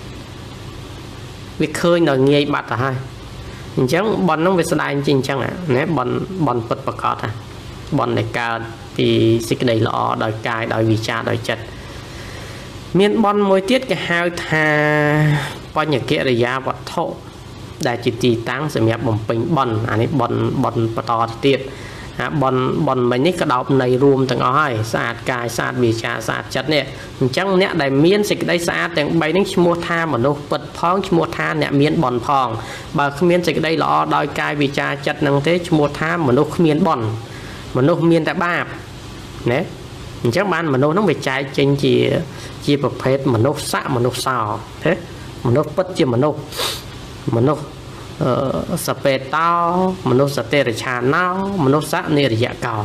việc khơi là nghe bạc à hai chẳng bón nó về sau đây chính chẳng ạ nè bón bật bạc cọt à bón này cao thì xích đầy lọ đòi cài đòi vì cha đòi chặt miền bón môi tiết cái hai thà bao nhiêu kia là giá vật thổ đại chỉ tì tăng sẽ mẹp bằng bình bón anh ấy bón to tiết bón mấy cái đọc này rùm từng ai sạt cài sạt vì cha sạt chặt nè chẳng nè đại miền xích đây sạt từng bay đến mua tha mà nó bật phong mua tha nè miền bón phong bà miền xích đây lọ đòi cài vì cha chặt năng thế mua tha mà nó miền bón mà nó miền tại ba nè chắc ban mà nó về trái trên chỉ bậc phết mà nó xạ mà nó xào thế mà nó bất chi mà nó sập bê tao mà nó sập tê để trà nao mà nó xạ nè để dạ cào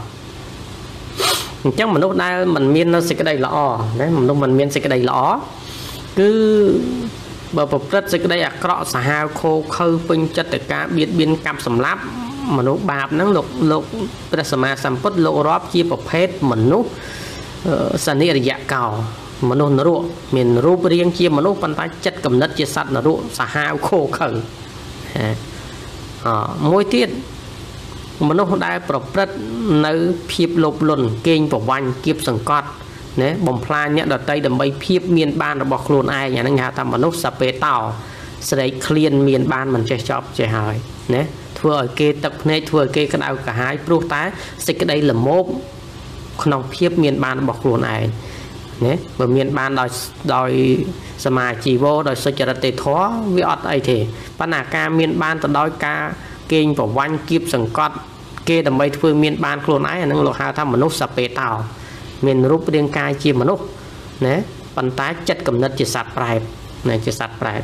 chắc mà nó đây mình miên nó sẽ cái đây lọ đấy mình miên sẽ cái đây lọ cứ bờ bậc rất sẽ cái đây cọ xả hao khô khơi pin chất tất cả biên cam sầm láp mà nó bạp nó lục presma samput lộ róp chia bậc phết mà nó sản địa dạ cào mà nó ruộng miền rúp riêng chia mà nó phân tách chất cầm đất chia sắt là ruộng xả hao khô khẩn môi tiết mà nóได้ประพฤติในเพียบลบหล่นเก่งประวันเก็บสังกัดเนี่ยบ่มพลานเนี่ยดอกไตดำใบเพียบเมียนบ้านระบบโคลนไออย่างนั้นไงทำมนุษย์สเปเต่าแสดงเคลียนเมียนบ้านมันจะชอบจะหายเนี่ยทั่วเกตักในทั่วเกกระดาวกระหายปลุกตาสิกได้ละโมบขนมเพียบเมียนบ้านระบบโคลนไอเนี่ยบะเมียนบ้านโดยสมาจีโวโดยสุจริตท้อวิอดไอเทปัญหาการเมียนบ้านต่อโดยการเก่งประวันเก็บสังกัดเกดำใบทั่วเมียนบ้านโคลนไอนั่งโลหะทำมนุษย์สเปเต่าเมียนรูปเรียงกายจีมนุษย์เนี่ยปัญตาจัดกำเนิดจิตสัตว์ปลายเนี่ยจิตสัตว์ปลาย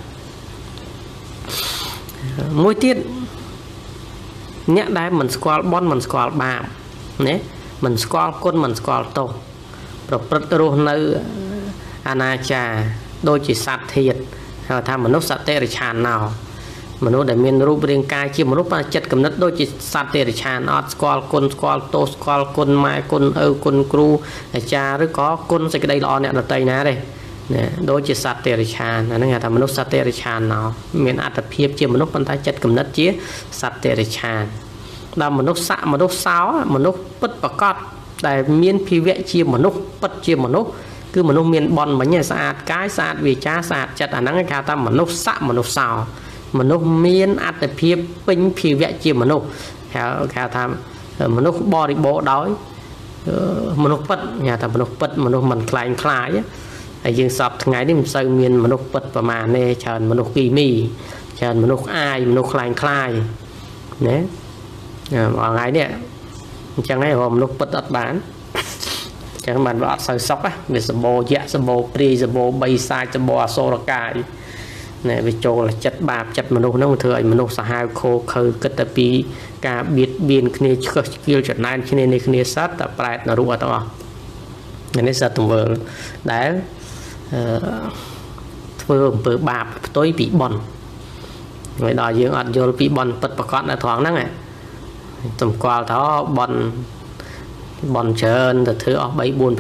มวยtiếtเนี่ยได้มันสกอลบอลมันสกอลบาปเนี่ยมันสกอลก้นมันสกอลโตประพฤติรูในอนาจาโดยจิตสัตว์เทียดทำมนุษย์สัตว์เตริชานนาวมนุษย์ได้มีรูปเรียงกายจีมนุษย์จัดกำเนิดโดยจิตสัตว์เตริชานอดสกอลก้นสกอลโตสกอลก้นไม้ก้นก้นครูอาจารย์หรือก็ก้นใส่กระไดล้อเนี่ยเราเตยนะเลยเนี่ยโดยจิตสัตว์เตริชานนั่นไงทำมนุษย์สัตว์เตริชานนาวมีอัตเพียบจีมนุษย์ปัญญาจัดกำเนิดจีสัตว์เตริชานដល់មនុស្សស័កមនុស្សសោមនុស្សពិតប្រកបដែលមានភាវៈជាមនុស្សពិតជាមនុស្សគឺមនុស្សមានបន់មិញស្អាតកាយស្អាតវាចាស្អាតចិត្តអាហ្នឹងគេហៅថាមនុស្សស័កមនុស្សសោមនុស្សមានអត្តភាពពេញភាវៈជាមនុស្សគេហៅថាមនុស្សបរិបូរណ៍ដោយមនុស្សពិតគេថាមនុស្សពិតមនុស្សមិនខ្លែងខ្លាយហើយយើងសពថ្ងៃនេះមិនសូវមានមនុស្សពិតប្រមាណទេច្រើនមនុស្សគីមីច្រើនមនុស្សអាយមនុស្សខ្លែងខ្លាយណាថ្ងៃនេះអញ្ចឹងហើយមនុស្សពិតអត់បានអញ្ចឹងបានវាអត់សូវសុខវាសបោយៈសបោព្រាយសបោបីសាចសបោអសូរកាយណែវាចូលចិត្តបាបចិត្តមនុស្សហ្នឹងធ្វើឲ្យមនុស្សសាហាវខូខើគិតតែពីការបៀតបៀនគ្នាឆ្កឹះឆ្កៀលចំណែនគ្នានេះគ្នាសត្វតែប្រែតនរកទាំងអស់នេះសត្វទង្វើដែលធ្វើអំពើបាបផ្ទុយពីបន់ហើយដល់យើងអត់យល់ពីបន់ពិតប្រកបនៅត្រង់ហ្នឹងសម្គាល់ថាបន់ច្រើនទៅធ្វើអស់3 4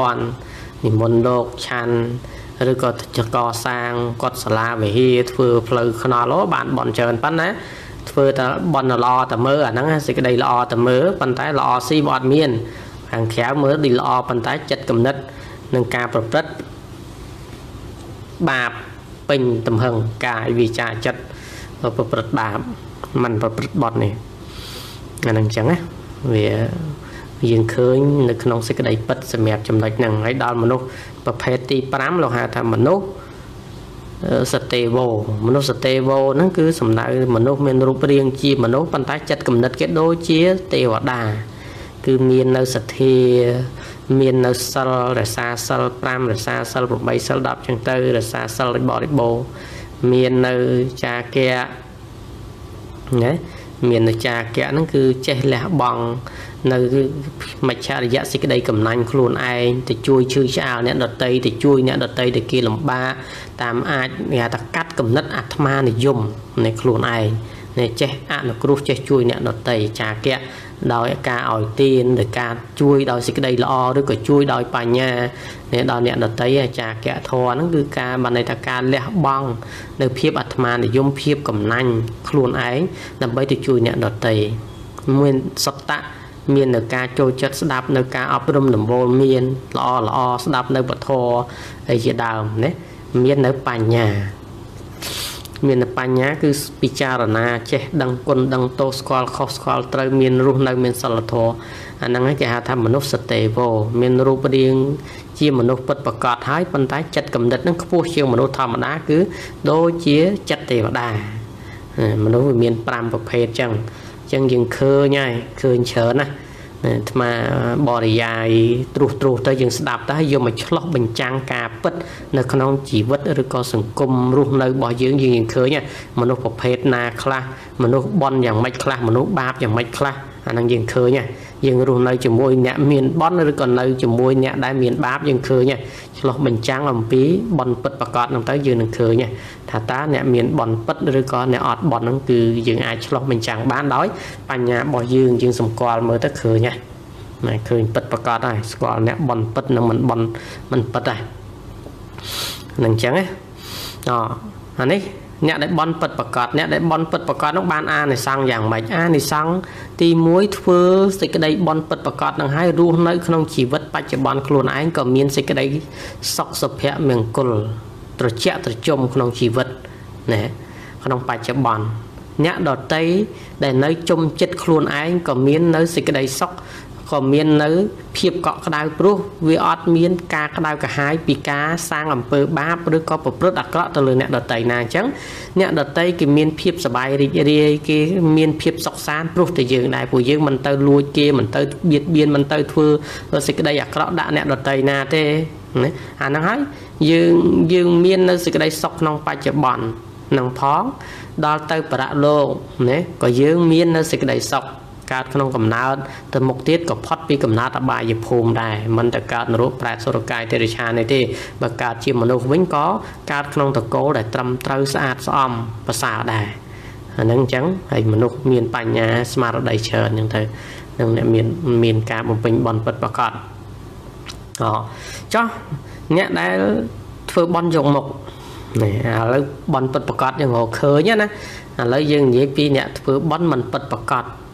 5000និមន្តលោកឆាន់ឬក៏កសាងគាត់សាលាវិហារធ្វើផ្លូវថ្នល់បានបន់ច្រើនប៉ុណ្ណាធ្វើតែបន់ល្អតែមើលអាហ្នឹងសេចក្តីល្អតែមើលប៉ុន្តែល្អស៊ីវាអត់មានខាងក្រៅមើលដូចល្អប៉ុន្តែចិត្តគំនិតនឹងការប្រព្រឹត្តបាបពេញទំហឹងកាយវាចាចិត្តប្រព្រឹត្តបាបមិនប្រព្រឹត្តបន់នេះអាហ្នឹងអញ្ចឹងណាវាយើងឃើញនៅក្នុងសេចក្តីពិតសម្រាប់ចំណុចហ្នឹងហើយដល់មនុស្សប្រភេទទី5លោកហៅថាមនុស្សសតេវោមនុស្សសតេវោហ្នឹងគឺសំដៅមនុស្សមានរូបរាងជាមនុស្សប៉ុន្តែចិត្តគំនិតគេដូចជាទេវតាគឺមាននៅសទ្ធាមាននៅសិលរក្សាសិល5រក្សាសិល8សិល10ចឹងទៅរក្សាសិលបរិបូរណ៍មាននៅចាគៈណាមាននៅចាគៈហ្នឹងគឺចេះលះបង់នៅមច្ឆរិយៈសេចក្តីកំណាញ់ខ្លួនឯងទៅជួយឈឺឆ្អាលអ្នកដតីទៅជួយអ្នកដតីទៅគេលំបាកតាមអាចគេថាកាត់គំនិតអាត្មានិយមនៃខ្លួនឯងនេះចេះអនុគ្រោះចេះជួយអ្នកដតីចាគៈដោយការឲ្យទានដោយការជួយដោយសេចក្តីល្អឬក៏ជួយដោយបញ្ញានេះដល់អ្នកដតីចាគៈធម៌ហ្នឹងគឺការបានន័យថាការលះបង់នៅភាពអាត្មានិយមភាពកំណាញ់ខ្លួនឯងដើម្បីទៅជួយអ្នកដតីមានសត្តៈមាននៅការចូលចិត្តស្ដាប់នៅការអប់រំដំបូលមានល្អស្ដាប់នៅពធអីជាដើមណាមាននៅបញ្ញាមាននៅបញ្ញាគឺពិចារណាចេះដឹងគុណដឹងទោសស្គាល់ខុសស្គាល់ត្រូវមានរស់នៅមានសិលធម៌អាហ្នឹងគេហៅថាមនុស្សសតេវោមានរូបរាងជាមនុស្សពិតប្រាកដហើយប៉ុន្តែចិត្តគំនិតហ្នឹងខ្ពស់ជាងមនុស្សធម្មតាគឺដូចជាចិត្តទេវតាមនុស្សវាមាន5ប្រភេទចឹងយើងឃើញហើយឃើញច្រើនណាអាត្មាបរិយាយត្រុសទៅយើងស្ដាប់ទៅយកមកឆ្លោះបញ្ចាំងការពិតនៅក្នុងជីវិតឬក៏សង្គមរស់នៅរបស់យើងឃើញមនុស្សប្រភេទណាខ្លះមនុស្សបន់យ៉ាងម៉េចខ្លះមនុស្សបាបយ៉ាងម៉េចខ្លះអាហ្នឹងយើងឃើញយើងរស់នៅជាមួយអ្នកមានបន់ឬក៏នៅជាមួយអ្នកដែលមានបាបយើងឃើញឆ្លោះបញ្ចាំងអំពីបន់ពិតប្រកបហ្នឹងទៅយើងនឹងឃើញថាតើអ្នកមានបន់ពិតឬក៏អ្នកអត់បន់ហ្នឹងគឺយើងអាចឆ្លោះបញ្ចាំងបានដោយបញ្ញារបស់យើងសម្គាល់មើលទៅឃើញណាឃើញពិតប្រកបហើយស្គាល់អ្នកបន់ពិតនិងមិនបន់មិនពិតហើយនឹងអញ្ចឹងអានេះអ្នកដែលបន់ពិតប្រកបអ្នកដែលបន់ពិតប្រកបនោះបានអានិសង្ឃយ៉ាងម៉េចអានិសង្ឃទី1ធ្វើសេចក្តីបន់ពិតប្រកបនឹងឲ្យរស់នៅក្នុងជីវិតបច្ចុប្បន្នខ្លួនឯងក៏មានសេចក្តីសុខសុភមង្គលត្រជាក់ត្រជុំក្នុងជីវិតណាក្នុងបច្ចុប្បន្នអ្នកដតីដែលនៅជុំចិត្តខ្លួនឯងក៏មាននៅសេចក្តីសុខក៏មាននៅភាពកក់ក្ដៅព្រោះវាអត់មានការក្តៅក្រហាយពីការសាងអំពើបាបឬក៏ប្រព្រឹត្តអាក្រក់ទៅលើអ្នកដតីណាអញ្ចឹងអ្នកដតីគេមានភាពសប្បាយរីករាយគេមានភាពសុខសាន្តព្រោះតែយើងដែរពួកយើងមិនទៅលួចគេមិនទៅបៀតបៀនមិនទៅធ្វើសេចក្តីអាក្រក់ដាក់អ្នកដតីណាទេណាអាហ្នឹងហើយយើងមាននៅសេចក្តីសុខក្នុងបច្ចុប្បន្ននឹងផងដល់ទៅបរៈលោកណាក៏យើងមាននៅសេចក្តីសុខកើតក្នុងកំណើតទៅមុខទៀតក៏ផុតពីកំណើតអបាយភូមិដែរមិនតែកើតនរកប្រែតសុរកាយទេរិឆានទេបើកើតជាមនុស្សវិញក៏កើតក្នុងតកូលដែលត្រឹមត្រូវស្អាតស្អំប្រសើរដែរអាហ្នឹងអញ្ចឹងហើយមនុស្សមានបញ្ញាស្មារតីច្រើនអញ្ចឹងទៅនឹងអ្នកមានការបំពេញបន់ពិតប្រកបចុះអ្នកដែលធ្វើបន់យកមុខនេះឥឡូវបន់ពិតប្រកបយើងរកឃើញណាឥឡូវយើងនិយាយពីអ្នកធ្វើបន់មិនពិតប្រកបធ្វើ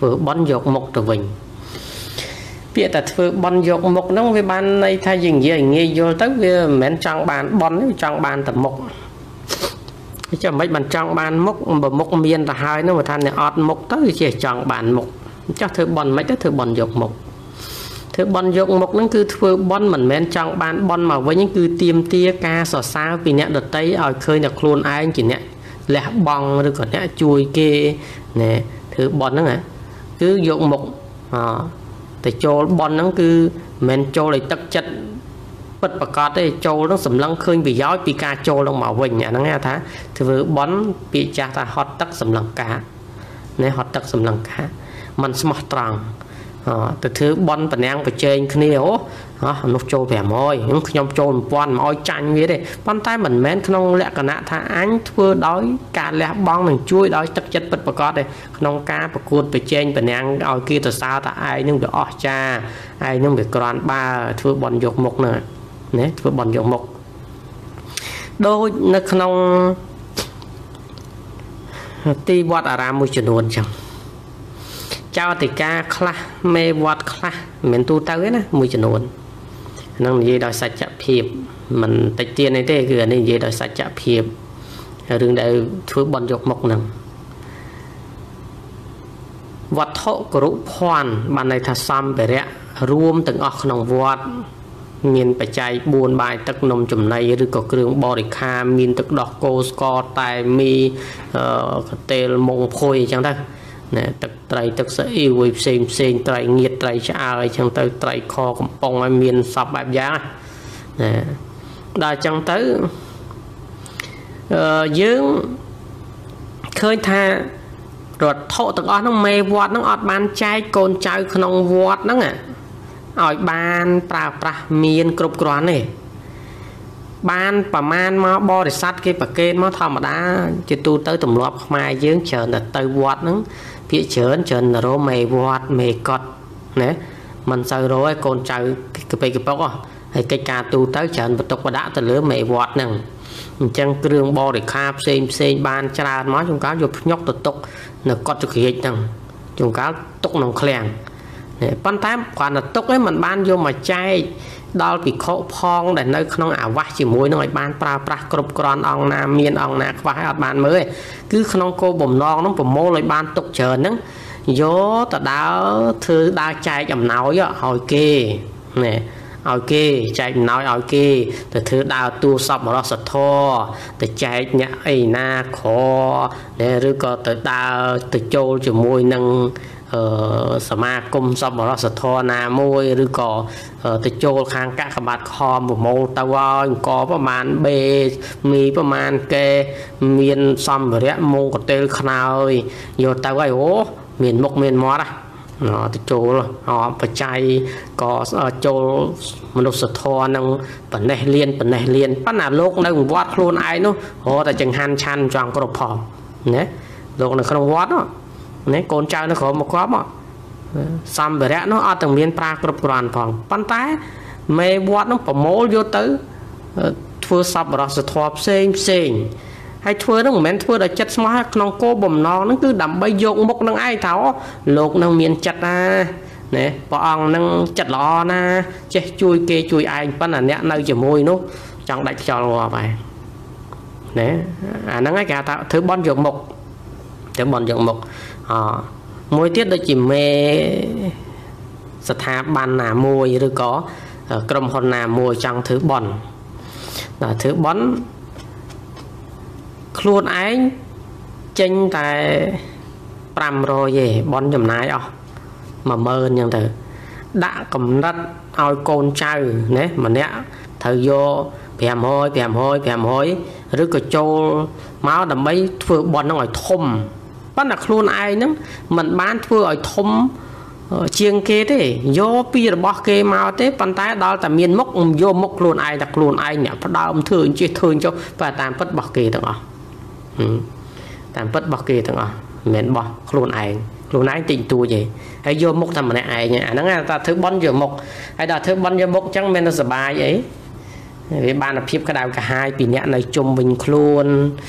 ធ្វើបន់យកមុខទៅវិញពាក្យតែធ្វើបន់យកមុខហ្នឹងវាបានន័យថាយើងនិយាយងាយយល់ទៅវាមិនមែនចង់បានបន់ទេចង់បានតែមុខចាំមិនបានចង់បានមុខបើមុខមានទៅហើយហ្នឹងបើថាអ្នកអត់មុខទៅជាចង់បានមុខចោះធ្វើបន់មិនទៅធ្វើបន់យកមុខធ្វើបន់យកមុខហ្នឹងគឺធ្វើបន់មិនមែនចង់បានបន់មកវិញគឺទៀមទាការសរសើរពីអ្នកដទៃឲ្យឃើញតែខ្លួនឯងជាអ្នកលះបង់ឬក៏អ្នកជួយគេណែធ្វើបន់ហ្នឹងគឺយកមុខតែចូលបន់ហ្នឹងគឺមិនមែនចូលឲ្យទឹកចិត្តពិតប្រកបទេចូលហ្នឹងសម្លឹងឃើញប្រយោជន៍ពីការចូលហ្នឹងមកវិញអាហ្នឹងគេថាធ្វើបន់ពាក្យចាស់ថាហត់ទឹកសម្លឹងការណែហត់ទឹកសម្លឹងការมันស្មោះត្រង់ទៅធ្វើបន់ប្រណាំងប្រជែងគ្នានោះចូល500ខ្ញុំចូល1000មកឲ្យចាញ់វាទេប៉ុន្តែមិនមែនក្នុងលក្ខណៈថាអញធ្វើដោយការលះបង់នឹងជួយដោយទឹកចិត្តពិតប្រាកដទេក្នុងការប្រកួតប្រជែងប្រណាំងឲ្យគេទៅសើថាឯងនឹងវាអស្ចារ្យឯងនឹងវាក្រាន់បើធ្វើបន់យកមុខហ្នឹងណាធ្វើបន់យកមុខដូចនៅក្នុងទីវត្តអារាមមួយចំនួនចឹងចៅតិកាខ្លះមេវត្តខ្លះមិនមែនទូទៅទេណាមួយចំនួនហ្នឹងនិយាយដោយសច្ចភាពមិនតិចទៀតទេគឺអានេះនិយាយដោយសច្ចភាពរឿងដែលធ្វើបន់យកមុខហ្នឹងវត្ថុគរុភ័ណ្ឌបានន័យថាសម្ភារៈរួមទាំងអស់ក្នុងវត្តមានបច្ច័យ4បាយទឹកនំចំណីឬក៏គ្រឿងបរិក្ខារមានទឹកដោះគោស្ករតែមីកាតេលមុងភុយអញ្ចឹងទៅណែទឹកត្រីទឹកស្អ៊ីវផ្សេងត្រីងៀតត្រីឆ្អើអញ្ចឹងទៅត្រីខកំប៉ុងឲ្យមានសពបែបយ៉ាងណាដល់អញ្ចឹងទៅយើងឃើញថារដ្ឋធទាំងអស់ហ្នឹងមេវត្តហ្នឹងអត់បានចែកកូនចៅក្នុងវត្តហ្នឹងឲ្យបានប្រើប្រាស់មានគ្រប់គ្រាន់ទេបានប្រមាណមកបរិស័ទគេប្រកេនមកធម្មតាជាទូទៅទម្លាប់ខ្មែរយើងច្រើនតែទៅវត្តហ្នឹងភាគច្រើនរោមេវត្តមេកត់ណាមិនសូវរោឲ្យកូនចៅកពេកកប៉ុកហើយកិច្ចការទូទៅច្រើនបន្ទុកបដាក់ទៅលើមេវត្តហ្នឹងអញ្ចឹងគ្រឿងបរិក្ខារផ្សេងបានច្រើនមកជួនកាលយកភ្ញុកទៅទុកនៅកត់ចក្រាចហ្នឹងជួនកាលទុកក្នុងឃ្លាំងប៉ុន្តែគ្រាន់តែទុកឯងមិនបានយកមកចែកដល់ភិក្ខុផងដែលនៅក្នុងអាវាសជាមួយនឹងឲ្យបានប្រើប្រាស់គ្រប់គ្រាន់អង្គណាមានអង្គណាខ្វះឲ្យអត់បានមើលទេគឺក្នុងគោលបំណងហ្នឹងប្រមូលឲ្យបានទុកច្រើនហ្នឹងយកទៅដើរចែកអំណោយឲ្យគេណែឲ្យគេចែកអំណោយឲ្យគេទៅធ្វើដើរទូសប្បុរសធម៌ទៅចែកអ្នកអីណាក្រឬក៏ទៅដើរទៅចូលជាមួយនឹងសមាគមសប្បុរសធម៌ណាមួយឬក៏ទៅចូលខាងកាកបាទខំប្រមូលទៅឲ្យអង្គប្រមាណបេមីប្រមាណគេមានសម្ភារៈមងកតេលខ្នើយយកទៅឲ្យមានមុខមានមាត់ទៅចូលបច្ច័យក៏ចូលមនុស្សធម៌នឹងប៉ុណ្ណេះលៀនប៉ុន្តែលោកនៅវត្តខ្លួនឯងនោះតែចង្ហាន់ឆាន់ចង់គ្រប់ផងណាលោកនៅក្នុងវត្តនេះកូនចៅនៅក្រោមមកគ្រប់សម្ភារៈនោះអត់ទាំងមានប្រើគ្រប់គ្រាន់ផងប៉ុន្តែមេវត្តនោះប្រមូលយកទៅធ្វើសប្បុរសធម៌ផ្សេងហើយធ្វើនោះមិនមែនធ្វើដោយចិត្តស្មោះក្នុងគោលបំណងហ្នឹងគឺដើម្បីយកមុខនឹងឯងថាលោកនឹងមានចិត្តណាព្រះអង្គនឹងចិត្តល្អណាចេះជួយគេជួយឯងប៉ុន្តែអ្នកនៅជាមួយនោះចង់ដាច់ខ្យល់ងាប់ហើយណាអាហ្នឹងឯងគេថាធ្វើបន់យកមុខទៅបន់យកមុខមួយទៀតដូចជាមេស្ថាប័នណាមួយឬក៏ក្រុមហ៊ុនណាមួយចង់ធ្វើបន់ដល់ធ្វើបន់ខ្លួនឯងចេញតែ500ទេបន់ចំណាយអស់10000អញ្ចឹងទៅដាក់កម្រិតឲ្យកូនចៅណាម្នាក់ត្រូវយក500ឬក៏ចូលមកដើម្បីធ្វើបន់ហ្នឹងឲ្យធំប៉ុន្តែខ្លួនឯងហ្នឹងមិនបានធ្វើឲ្យធំជាងគេទេយកពីរបស់គេមកទេប៉ុន្តែដល់តែមានមុខយកមុខខ្លួនឯងតែខ្លួនឯងអ្នកផ្ដើមធ្វើអញ្ចេះធ្វើចុះបើតាមពិតរបស់គេទាំងអស់តាមពិតរបស់គេទាំងអស់មិនមែនរបស់ខ្លួនឯងតិចតួចទេហើយយកមុខតែម្នាក់ឯងអាហ្នឹងតែធ្វើបន់យកមុខហើយដល់ធ្វើបន់យកមុខអញ្ចឹងមិនទៅសុបាយអីវាបានភាពក្តៅក្រហាយពីអ្នកនៅជុំវិញខ្លួន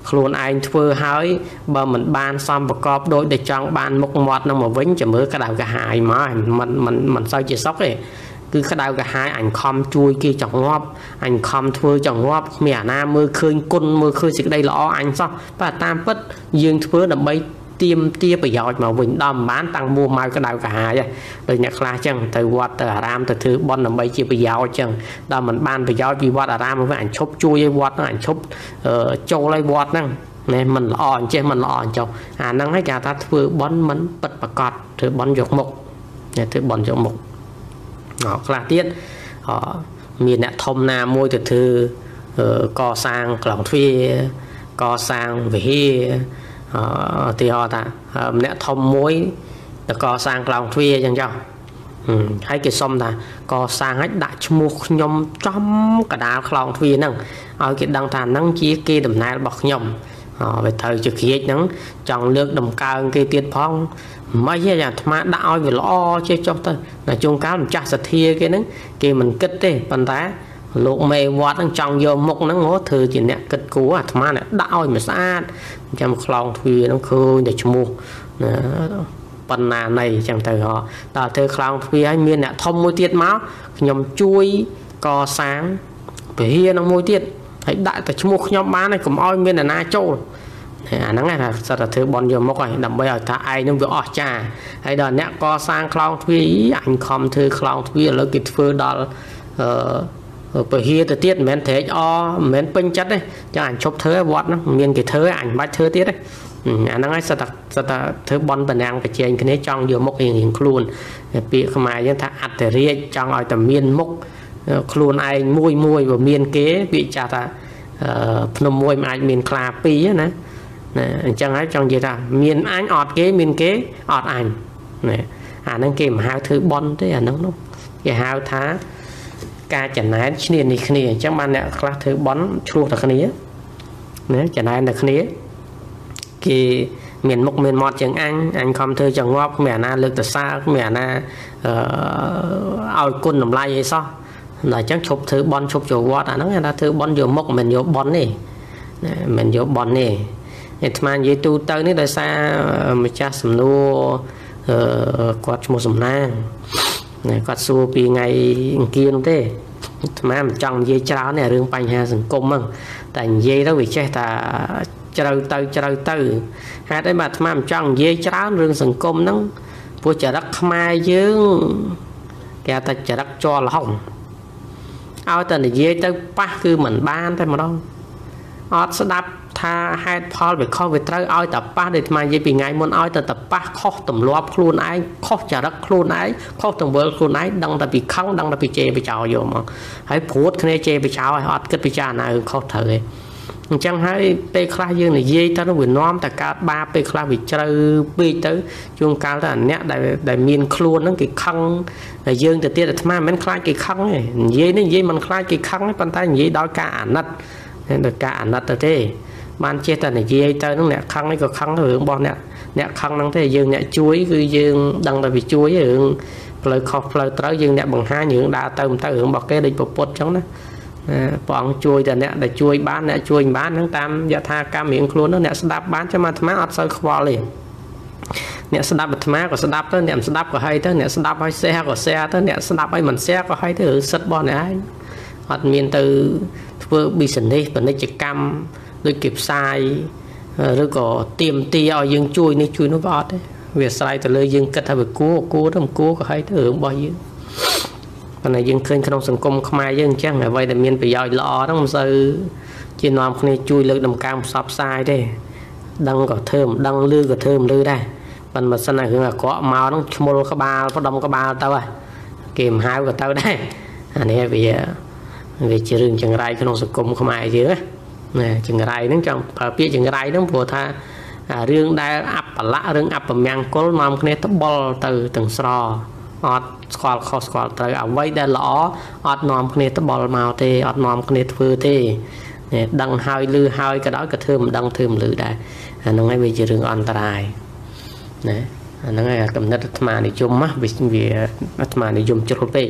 ខ្លួនឯងធ្វើហើយបើមិនបានសំប្រកបដោយតែចង់បានមុខមាត់នឹងមកវិញចាំមើលក្តៅកាហាយមកមិនសូវជាសុខទេគឺក្តៅកាហាយអញខំជួយគេចង្អប់អញខំធ្វើចង្អប់គ្មានអាណាមើលឃើញគុណមើលឃើញសេចក្តីល្អអញសោះតែតាមពិតយើងធ្វើដើម្បីទៀមទាប្រយោជន៍មកវិញដល់មិនបានតាំងមួម៉ៅក្តៅកាហាយដូចអ្នកខ្លះចឹងទៅវត្តទៅអារាមទៅធ្វើបុណ្យដើម្បីជាប្រយោជន៍ចឹងដល់មិនបានប្រយោជន៍ពីវត្តអារាមវិញអញឈប់ជួយឲ្យវត្តហ្នឹងអញឈប់ចូលឲ្យវត្តហ្នឹងណែមិនល្អអញ្ចេះមិនល្អអញ្ចោះអាហ្នឹងឲ្យគេថាធ្វើបុណ្យមិនពិតប្រាកដធ្វើបុណ្យយកមុខធ្វើបុណ្យយកមុខខ្លះទៀតមានអ្នកធំណាមួយទៅធ្វើកសាងក្លោងទ្វារកសាងវិហារទីហោថាអ្នកធំមួយទៅកសាងក្លោងទ្វារអញ្ចឹងចុះហើយគេសុំថាកសាងឲ្យដាក់ឈ្មោះខ្ញុំចំកដាលក្លោងទ្វារហ្នឹងឲ្យគេដឹងថាហ្នឹងជាគេដំណើររបស់ខ្ញុំវាត្រូវជាក្រៀកហ្នឹងចង់លើកដំកើងគេទៀតផងមិនអីអាត្មាដាក់ឲ្យវាល្អចេះចុះទៅតែជួនកាលម្ចាស់សទ្ធាគេហ្នឹងគេមិនគិតទេប៉ុន្តែលោកមេវត្តហ្នឹងចង់យកមុខហ្នឹងធ្វើជាអ្នកគិតគូអាត្មាដាក់ឲ្យមិនស្អាតចាំខ្លោងទ្វារហ្នឹងឃើញតែឈ្មោះបណ្ណាណៃអញ្ចឹងទៅដល់ធ្វើខ្លោងទ្វារឲ្យមានអ្នកធំមួយទៀតមកខ្ញុំជួយកសាងពហិយនឹងមួយទៀតហើយដាក់តែឈ្មោះខ្ញុំបានហើយកុំឲ្យមានអ្នកណាចូលអាហ្នឹងថាសិតតែធ្វើបន់យកមុខហើយដើម្បីឲ្យថាឯងនឹងវាអស្ចារ្យហើយដល់អ្នកកសាងខ្លោងទ្វារអញខំធ្វើខ្លោងទ្វារឥឡូវគេធ្វើដល់ពហិយទៅទៀតមិនមែនត្រេកអមិនមែនពេញចិត្តទេចឹងអញឈប់ធ្វើវត្តហ្នឹងមានគេធ្វើអញមិនបាច់ធ្វើទៀតទេអាហ្នឹងហើយសិតតែធ្វើបន់តំណាំងប្រជែងគ្នាចង់យកមុខរៀងខ្លួនពាក្យខ្មែរយើងថាអត្តរាជចង់ឲ្យតែមានមុខខ្លួនឯងមួយបើមានគេវាចាស់ថាភ្នំមួយមិនអាចមានខ្លាពីរណាអញ្ចឹងហើយចង់និយាយថាមានអញអត់គេមានគេអត់អញណាអាហ្នឹងគេមិនហៅធ្វើបន់ទេអាហ្នឹងគេហៅថាការចំណែនឈ្នានេះគ្នាអញ្ចឹងបានអ្នកខ្លះធ្វើបន់ឆ្លោះតែគ្នាណាចំណែនតែគ្នាគេមានមុខមានមាត់ជាងអញខំធ្វើចង្អប់គ្មានអាណាលើកទៅសើគ្មានអាណាឲ្យគុណតម្លៃអីសោះដល់អញ្ចឹងឈប់ធ្វើបន់ឈប់ចូលវត្តអាហ្នឹងគេថាធ្វើបន់យកមុខមិនយកបន់ទេមិនយកបន់ទេអាត្មានិយាយទូទៅនេះដោយសារម្ចាស់សំណួរគាត់ឈ្មោះសំណាងគាត់សួរពីថ្ងៃអង្គារនោះទេអាត្មាមិនចង់និយាយច្រើនទេរឿងបញ្ហាសង្គមហ្នឹងតែនិយាយទៅវាចេះតែជ្រៅទៅហេតុអីបាទអាត្មាមិនចង់និយាយច្រើនរឿងសង្គមហ្នឹងព្រោះចរិតខ្មែរយើងគេថាចរិតជ័រលហុងឲ្យតែនិយាយទៅប៉ះគឺមិនបានតែម្ដងអត់ស្ដាប់ថាហេតុផលវាខុសវាត្រូវឲ្យតែប៉ះដូចអាត្មានិយាយពីថ្ងៃមុនឲ្យតែប៉ះខុសទម្លាប់ខ្លួនឯងខុសចរិតខ្លួនឯងខុសទង្វើខ្លួនឯងដឹងតែពីខឹងដឹងតែពីជេរបចោយកមកហើយព្រួតគ្នាជេរបចោឲ្យអត់គិតពិចារណារឿងខុសត្រូវទេអញ្ចឹងហើយពេលខ្លះយើងនិយាយទៅវានាំតែកើតបាបពេលខ្លះវាជ្រៅពេកទៅជួនកាលទៅអាអ្នកដែលមានខ្លួនហ្នឹងគេខឹងតែយើងទៅទៀតអាត្មាមិនមែនខ្លាចគេខឹងទេនិយាយនេះនិយាយមិនខ្លាចគេខឹងទេប៉ុន្តែនិយាយដោយការអាណិតដោយការអាណិតទៅទេបានចេះតែនិយាយទៅហ្នឹងអ្នកខឹងនេះក៏ខឹងទៅរឿងរបស់អ្នកខឹងហ្នឹងទេយើងអ្នកជួយគឺយើងដឹងតែវាជួយរឿងផ្លូវខុសផ្លូវត្រូវយើងអ្នកបង្ហាញរឿងដើរទៅមិនទៅរឿងរបស់គេដូចពុទ្ធអញ្ចឹងណាព្រះអង្គជួយតែអ្នកដែលជួយបានអ្នកជួយមិនបានហ្នឹងតាមយថាកម្មរៀងខ្លួនហ្នឹងអ្នកស្ដាប់បានចាំអាត្មាអត់សូវខ្វល់ទេអ្នកស្ដាប់អាត្មាក៏ស្ដាប់ទៅអ្នកមិនស្ដាប់ក៏ហើយទៅអ្នកស្ដាប់ឲ្យ share ក៏ share ទៅអ្នកស្ដាប់ឲ្យមិន share ក៏ហើយទៅរឿងសិទ្ធិរបស់អ្នកឯងអត់មានទៅធ្វើ business ពាណិជ្ជកម្មដូចគេផ្សាយឬក៏ទៀមទាឲ្យយើងជួយនេះជួយនោះក៏អត់ទេវាស្រ័យទៅលើយើងគិតថាវាគួរទៅមិនគួរក៏ហើយទៅរឿងរបស់យើងប៉ុន្តែយើងឃើញក្នុងសង្គមខ្មែរយើងអញ្ចឹងអ្វីដែលមានប្រយោជន៍ល្អហ្នឹងមិនសូវជានាំគ្នាជួយលើកដំកើងផ្សព្វផ្សាយទេដឹងក៏ធ្វើមិនដឹងឮក៏ធ្វើមិនឮដែរប៉ុន្តែបើសិនតែរឿងអាក្រក់មកហ្នឹងឈ្មោលក្បាលផ្ដុំក្បាលទៅគេមិនហៅក៏ទៅដែរអានេះវាជារឿងចង្រៃក្នុងសង្គមខ្មែរយើងណាចង្រៃហ្នឹងចង់ប្រើពាក្យចង្រៃហ្នឹងព្រោះថារឿងដែលអបលៈរឿងអបមង្គលនាំគ្នាត្បុលទៅទាំងស្រអត់ស្គាល់ខុសស្គាល់ត្រូវអ្វីដែលល្អអត់នាំគ្នាត្បុលមកទេអត់នាំគ្នាធ្វើទេដឹងហើយឮហើយក៏ដោយក៏ធ្វើមិនដឹងធ្វើមិនឮដែរអាហ្នឹងហើយវាជារឿងអន្តរាយណាអាហ្នឹងហើយកំណត់អាត្មានិយមវាអាត្មានិយមជ្រុលពេក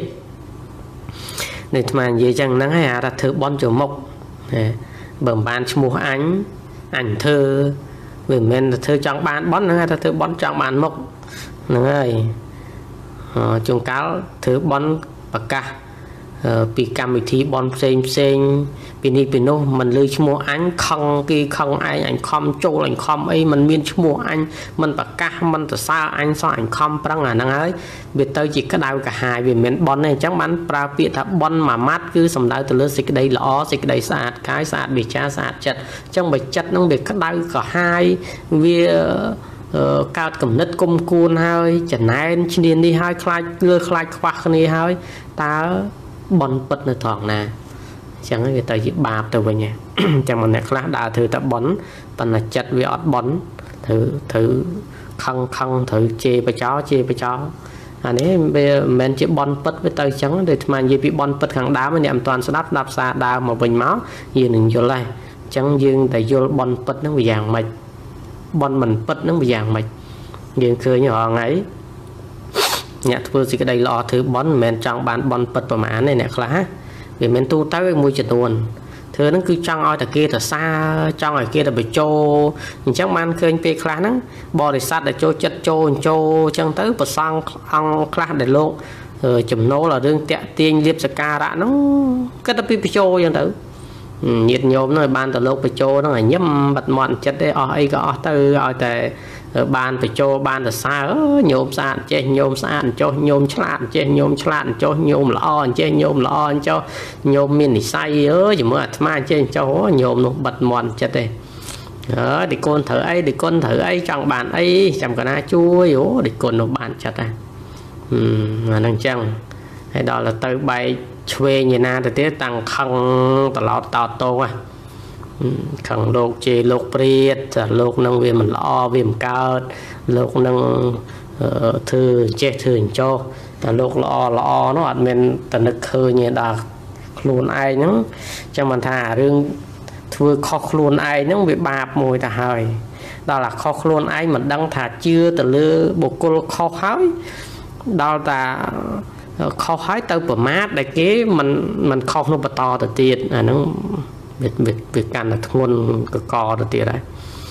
នេះអាត្មានិយាយចឹងហ្នឹងហើយអារធ្វើបន់ចូលមុខបើមិនបានឈ្មោះអញ anh thơ vì mình thơ trong bàn bón nữa thơ bón trong bàn mốc nữa chung cáo thơ bón bạc ca bị cam bị thi bón xem pini pino mình lưu mua anh không kia không anh không trâu anh không ấy mình miên mua anh mình bạc ca mình từ sao anh sao anh không prang à năng ấy biệt tới chỉ có đau cả hai vì mình bón này chắc bắn pra biệt tháp bón mà mát cứ sầm đau từ lớn xịt đây lõ xịt đây sạt cái sạt bị cha sạt chặt trong bịch chặt nó bị cắt đau cả hai vì cao cầm nứt cung cuốn hơi chẳng ai nhìn đi hai khai lơ khai khoác này hơi ta bón bật nơi thòng nè chẳng người ta chỉ bạp từ vậy nhỉ chẳng mà nè khác đã thử ta bón toàn là chặt với ọt bón thử khăng thử chê với chó anh ấy bây mình chỉ bón bật với tay trắng để mà gì bị bón bật hàng đá mà niệm toàn sẽ đáp xa đá mà bình máu gì đừng vô lại chẳng dương tại vô bón bật nó bị vàng mạch bón mình bật nó bị vàng mạch dương khơi như họ ấy nhạc vừa gì cái đây lo thứ bón mình trong bán bón bật vào má này nè khá vì mình tu tới môi trường tuần thứ nó cứ trong oi từ kia từ xa trong ở kia là bị trô chắc man khơi pe khá nó bò để sát để trô chất trô chân tới và sang ăn khá để luôn chùm nô là đương tẹt tiên liệp sạc ra nó cái tập bị trô chân tử nhiệt nhôm nó ban từ lúc bị trô nó là nhâm bật mọn chất đấy ấy có từ ở tại ban phải cho ban từ xa nhôm sạn che nhôm sạn cho nhôm chlan che nhôm chlan cho nhôm lon che nhôm lon cho nhôm miền say chỉ mới mà che cho nhôm nó bật mòn chết đây để con thử ấy trong bàn ấy trong cái na chui để con nó bàn chết à mà năng chăng hay đó là từ bài thuê như na thì tiếc tăng khăng tờ lọt tàu tô à khẳng lục chê lục priết lục năng viên mình lo viên cao lục năng thư che thư cho lục lo nó mình tận lực khơi như là luôn ai nhá cho mình thả rương thưa khó luôn ai nó bị bạp mùi ta hơi đó là khó luôn ai mình đang thả chưa từ lứa bộ cô khó khói đó là khó khói tao bờ mát để kế mình không nó to từ tiền nó việc cần là thôn cò được tiền đấy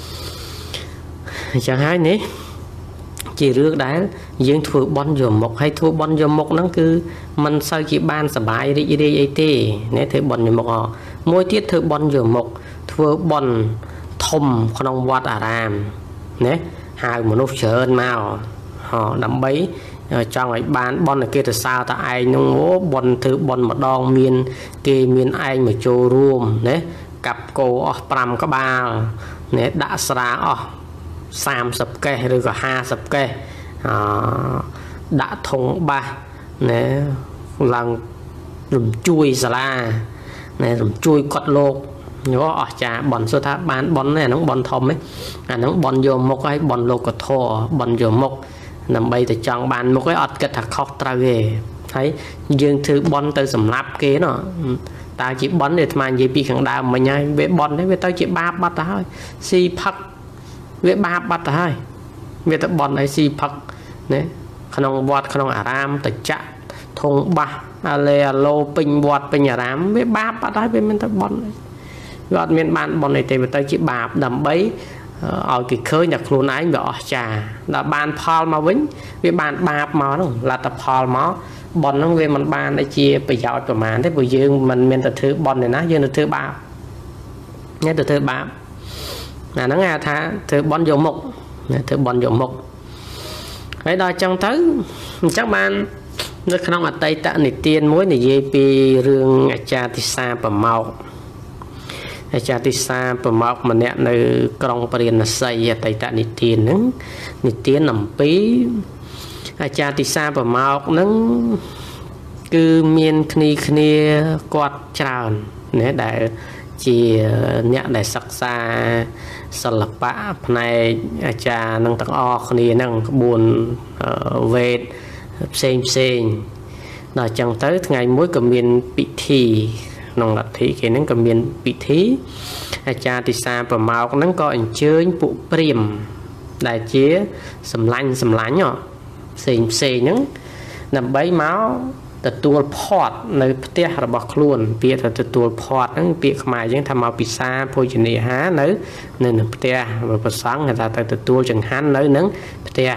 chẳng hay nè chỉ rước đấy dương thua bón dùm một hay thua bón dùm một nó cứ mình sao chỉ ban sờ bài đi tê nè thưa bón dùm một mỗi tiết thưa bón dùm một thua bón thom không vót ram nè hai một nốt chớn màu họ đắm bấy trong ấy bán bon là kia từ sao ta ai nông ngố bon thứ bon một đòn miền kia miền anh mà trâu ruộng đấy cặp cô pram có ba nè đã xả sam sập cây rồi có ha sập cây đã thông ba nè lần dùng chui xả nè dùng chui cọt lô nhớ chả bòn số tháp bán bòn này nó bòn thom ấy nó bòn vô một cái bòn lô có thô bòn vô một nằm bay từ trong bàn một cái ọt kết thật khóc tra ghê thấy dương thư bón từ sầm lạp kế nó ta chỉ bón để mà gì bị khẳng đào mà nhai về bón đấy về tao chỉ ba bắt thôi si phật về ba bắt thôi về tao bón đấy si phật đấy khăn vọt khăn aram từ chạ thùng ba ale lô pin vọt pin aram về ba bắt thôi về mình tao bón đấy vọt miền bàn bón này thì về tao chỉ ba đầm bấy ở cái khơi nhặt luôn ấy bỏ trà là bàn Paul mà vĩnh vì bàn bạp mà nó là tập Paul máu bọn nó về mình bàn để chia bây giờ của màn thế bây giờ mình tập thứ bọn này nó dương được thứ ba nhé từ thứ ba là nó nghe thả thứ bọn dùng mục thứ bọn dùng mục cái đó trong tới chắc bạn nó không ở tây tạ này tiên mối này dây pi rương cha thì xa và màu cha tí xa bờ mọc mà nè nơi trong biển là xây tại tại nít tiền nằm pí cha tí xa bờ mọc nó cứ miên khni quạt tràn nè để chỉ nè để sắc xa sờ lập bạ này cha năng tắc o khni năng buồn về xem là chẳng tới ngày mỗi cầm miên bị thì nông lập thị cái nó cầm miền bị thí cha thì xa và màu nó có ảnh chơi bộ prim đại chế sầm lanh nhỏ xì những nằm bấy máu ទទួលផតនៅផ្ទះរបស់ខ្លួនពាក្យថាទទួលផតហ្នឹងពាក្យខ្មែរយើងថាមកពិសាភោជនីយអាហារនៅនឹងផ្ទះប្រសង់គេថាទៅទទួលចង្ហាន់នៅនឹងផ្ទះ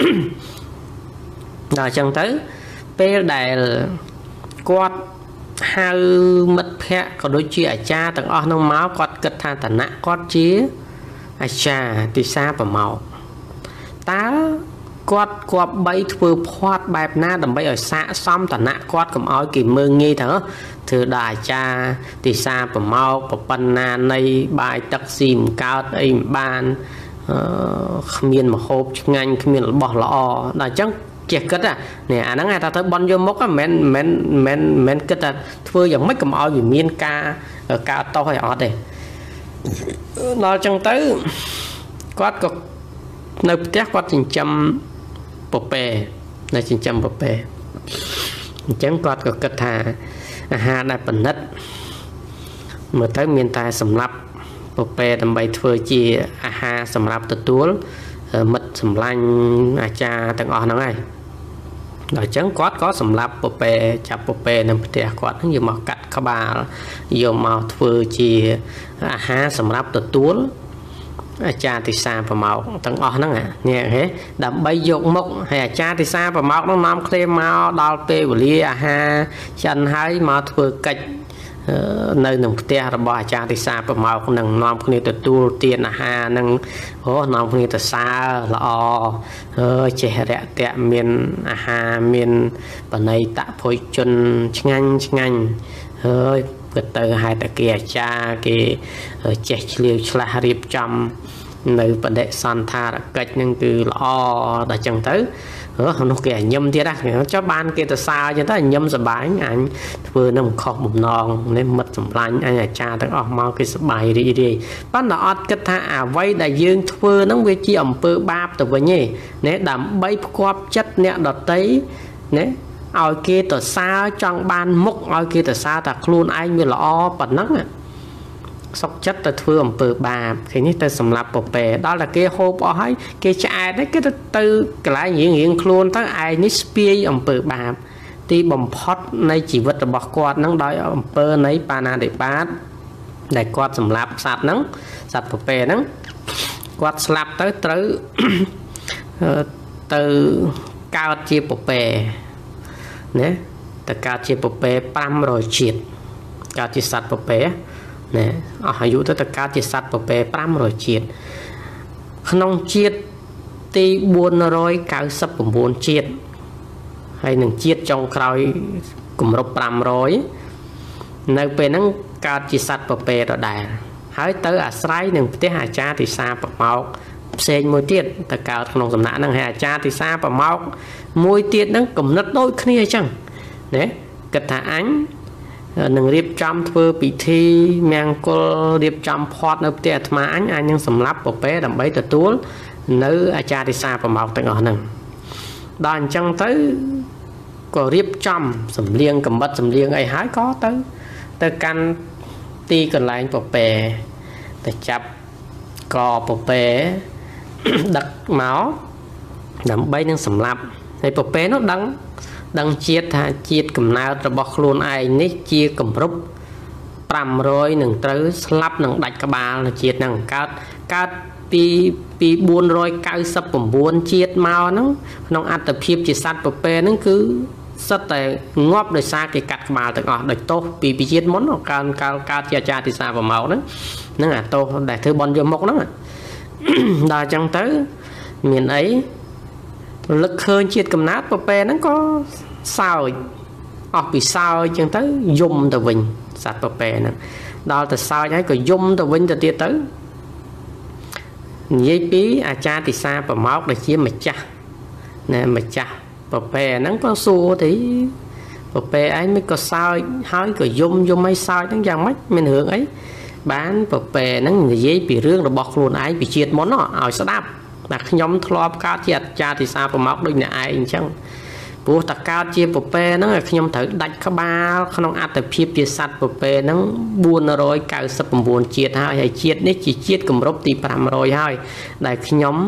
ដល់អញ្ចឹងទៅពេលដែលគាត់ហៅមិត្តភ័ក្តិក៏ដូចជាអាចារ្យទាំងអស់នោះមកគាត់គិតថាឋានៈគាត់ជាអាចារ្យទិសាប្រមោកតើគាត់គប្បីធ្វើផាត់បែបណាដើម្បីឲ្យស័ក្តិសមឋានៈគាត់កុំឲ្យគេមើងងាយទៅធ្វើដល់អាចារ្យទិសាប្រមោកប្រប៉ុណ្ណានៃបាយទឹកស៊ីមិនកើតអីមិនបានគ្មានម្ហូបឆ្ងាញ់គ្មានរបស់ល្អដល់អញ្ចឹងចេះគិតនេះអាហ្នឹងថាទៅបន់យកមុខមិនគិតថាធ្វើយ៉ាងម៉េចកុំឲ្យវាមានការតោះឲ្យអត់ទេដល់អញ្ចឹងទៅគាត់ក៏នៅផ្ទះគាត់ចិញ្ចឹមពពែនៅចិញ្ចឹមពពែអញ្ចឹងគាត់ក៏គិតថាអាហារដែលប៉និតមើលទៅមានតែសម្រាប់ពពែដើម្បីធ្វើជាអាហារសម្រាប់ទទួលមិត្តសម្លាញ់អាចារ្យទាំងអស់ហ្នឹងហើយដល់អញ្ចឹងគាត់ក៏សម្រាប់ពពែចាប់ពពែនៅផ្ទះគាត់ហ្នឹងយកមកកាត់ក្បាលយកមកធ្វើជាអាហារសម្រាប់ទទួលអាចារ្យទិសាប្រមោកទាំងអស់ហ្នឹងនេះហេដើម្បីយកមុខហើយអាចារ្យទិសាប្រមោកហ្នឹងនាំគ្នាមកដល់ពេលវេលាអាហារចិនហើយមកធ្វើកិច្ចនៅក្នុងផ្ទះរបស់អាចារ្យទិសាប្រមោកនឹងនាំគ្នាទទួលទានអាហារនឹងនាំគ្នាទៅសើល្អចេះរាក់ទាក់មានអាហារមានបណៃតភុយជនឆ្ងាញ់ហើយក៏ទៅហេតុតែគេអាចារ្យគេចេះឆ្លៀវឆ្លាស់រៀបចំនៅបដិសន្ធារកិច្ចនឹងគឺល្អដល់ចឹងទៅនោះគេញឹមទៀតចុះបានគេទៅសើចឹងទៅញឹមសប្បាយអញធ្វើនឹងខុសបំណងនេះមិត្តសម្លាញ់អញអាចារ្យទាំងអស់មកគេសប្បាយរីករាយប៉ុន្តែអត់គិតថាអ្វីដែលយើងធ្វើនឹងវាជាអំពើបាបទៅវិញទេណាដើម្បីផ្គាប់ចិត្តអ្នកដតីណាឲ្យគេទៅសើចង់បានមុខឲ្យគេទៅសើថាខ្លួនឯងវាល្អប៉ុណ្ណឹងសុខចិត្តទៅធ្វើអំពើបាបឃើញនេះទៅសម្លាប់ពពែដល់តែគេហូបអស់ហើយគេឆ្អែតហើយគេទៅកន្លែងរៀងខ្លួនទៅឯងនេះស្ពាយអំពើបាបទីបំផុតនៃជីវិតរបស់គាត់នឹងដោយអំពើនៃបាណាតិបាតដែលគាត់សម្លាប់សត្វហ្នឹងសត្វពពែហ្នឹងគាត់ស្លាប់ទៅត្រូវទៅកើតជាពពែណាទៅកើតជាពពែ500ជាតិកើតជាសត្វពពែណែអស់អាយុទៅកើតជាសត្វពពែ500ជាតិក្នុងជាតិទី499ជាតិហើយនឹងជាតិចុងក្រោយគម្រប់500នៅពេលហ្នឹងកើតជាសត្វពពែដដែលហើយទៅអាស្រ័យនឹងផ្ទះអាចារ្យទិសាប្រមោកផ្សេងមួយទៀតទៅកើតក្នុងសំណាក់ហ្នឹងហើយអាចារ្យទិសាប្រមោកមួយទៀតហ្នឹងគំនិតដូចគ្នាអញ្ចឹងណាគិតថាអញនឹងរៀបចំធ្វើពិធីមង្គលរៀបចំផាត់នៅផ្ទះអាត្មាអញនឹងសម្លាប់ពពែដើម្បីទទួលនៅអាចារ្យទិសាប្រមោកទាំងអស់ហ្នឹងដល់អញ្ចឹងទៅក៏រៀបចំសម្លៀងកំបិតសម្លៀងអីហើយក៏ទៅកាន់ទីកន្លែងពពែទៅចាប់កពពែដឹកមកដើម្បីនឹងសម្លាប់ហើយពពែនោះដឹងជាតិថាជាតិកំណើតរបស់ខ្លួនឯងនេះជាកម្រិត500នឹងត្រូវស្លាប់នឹងដាច់ក្បាលនៅជាតិហ្នឹងកើតពី499ជាតិមកហ្នឹងក្នុងអត្តភាពជាសត្វពពែហ្នឹងគឺសិតតែងាប់ដោយសារគេកាត់ក្បាលទាំងអស់ដោយទោសពីជាតិមុនកើតជាអាចារ្យទិសាប្រមោកហ្នឹងអាទោសដែលធ្វើបន់យកមុខហ្នឹងដល់អញ្ចឹងទៅមានអីលឹកឃើញជាតិកំណើតពពែហ្នឹងក៏សើចអស់ពីសើចអញ្ចឹងទៅយំទៅវិញសត្វពពែហ្នឹងដល់ទៅសើចហើយក៏យំទៅវិញទៅទៀតទៅនិយាយពីអាចារ្យទិសាប្រមោកដែលជាម្ចាស់ណាម្ចាស់ពពែហ្នឹងក៏សួរទៅពពែឯងមិនក៏សើចហើយក៏យំឲ្យសើចហ្នឹងយ៉ាងម៉េចមានរឿងអីបានពពែហ្នឹងនិយាយពីរឿងរបស់ខ្លួនឯងពីជាតិមុនឲ្យស្ដាប់តែខ្ញុំធ្លាប់កើតជាអាចារ្យទិសាប្រមោកដូចអ្នកឯងអញ្ចឹងព្រោះតើកើតជាពពែហ្នឹងខ្ញុំត្រូវដាច់ក្បាលក្នុងអត្តភាពជាសត្វពពែហ្នឹង499ជាតិហើយជាតិនេះជាជាតិគម្រប់ទី500ហើយដែលខ្ញុំ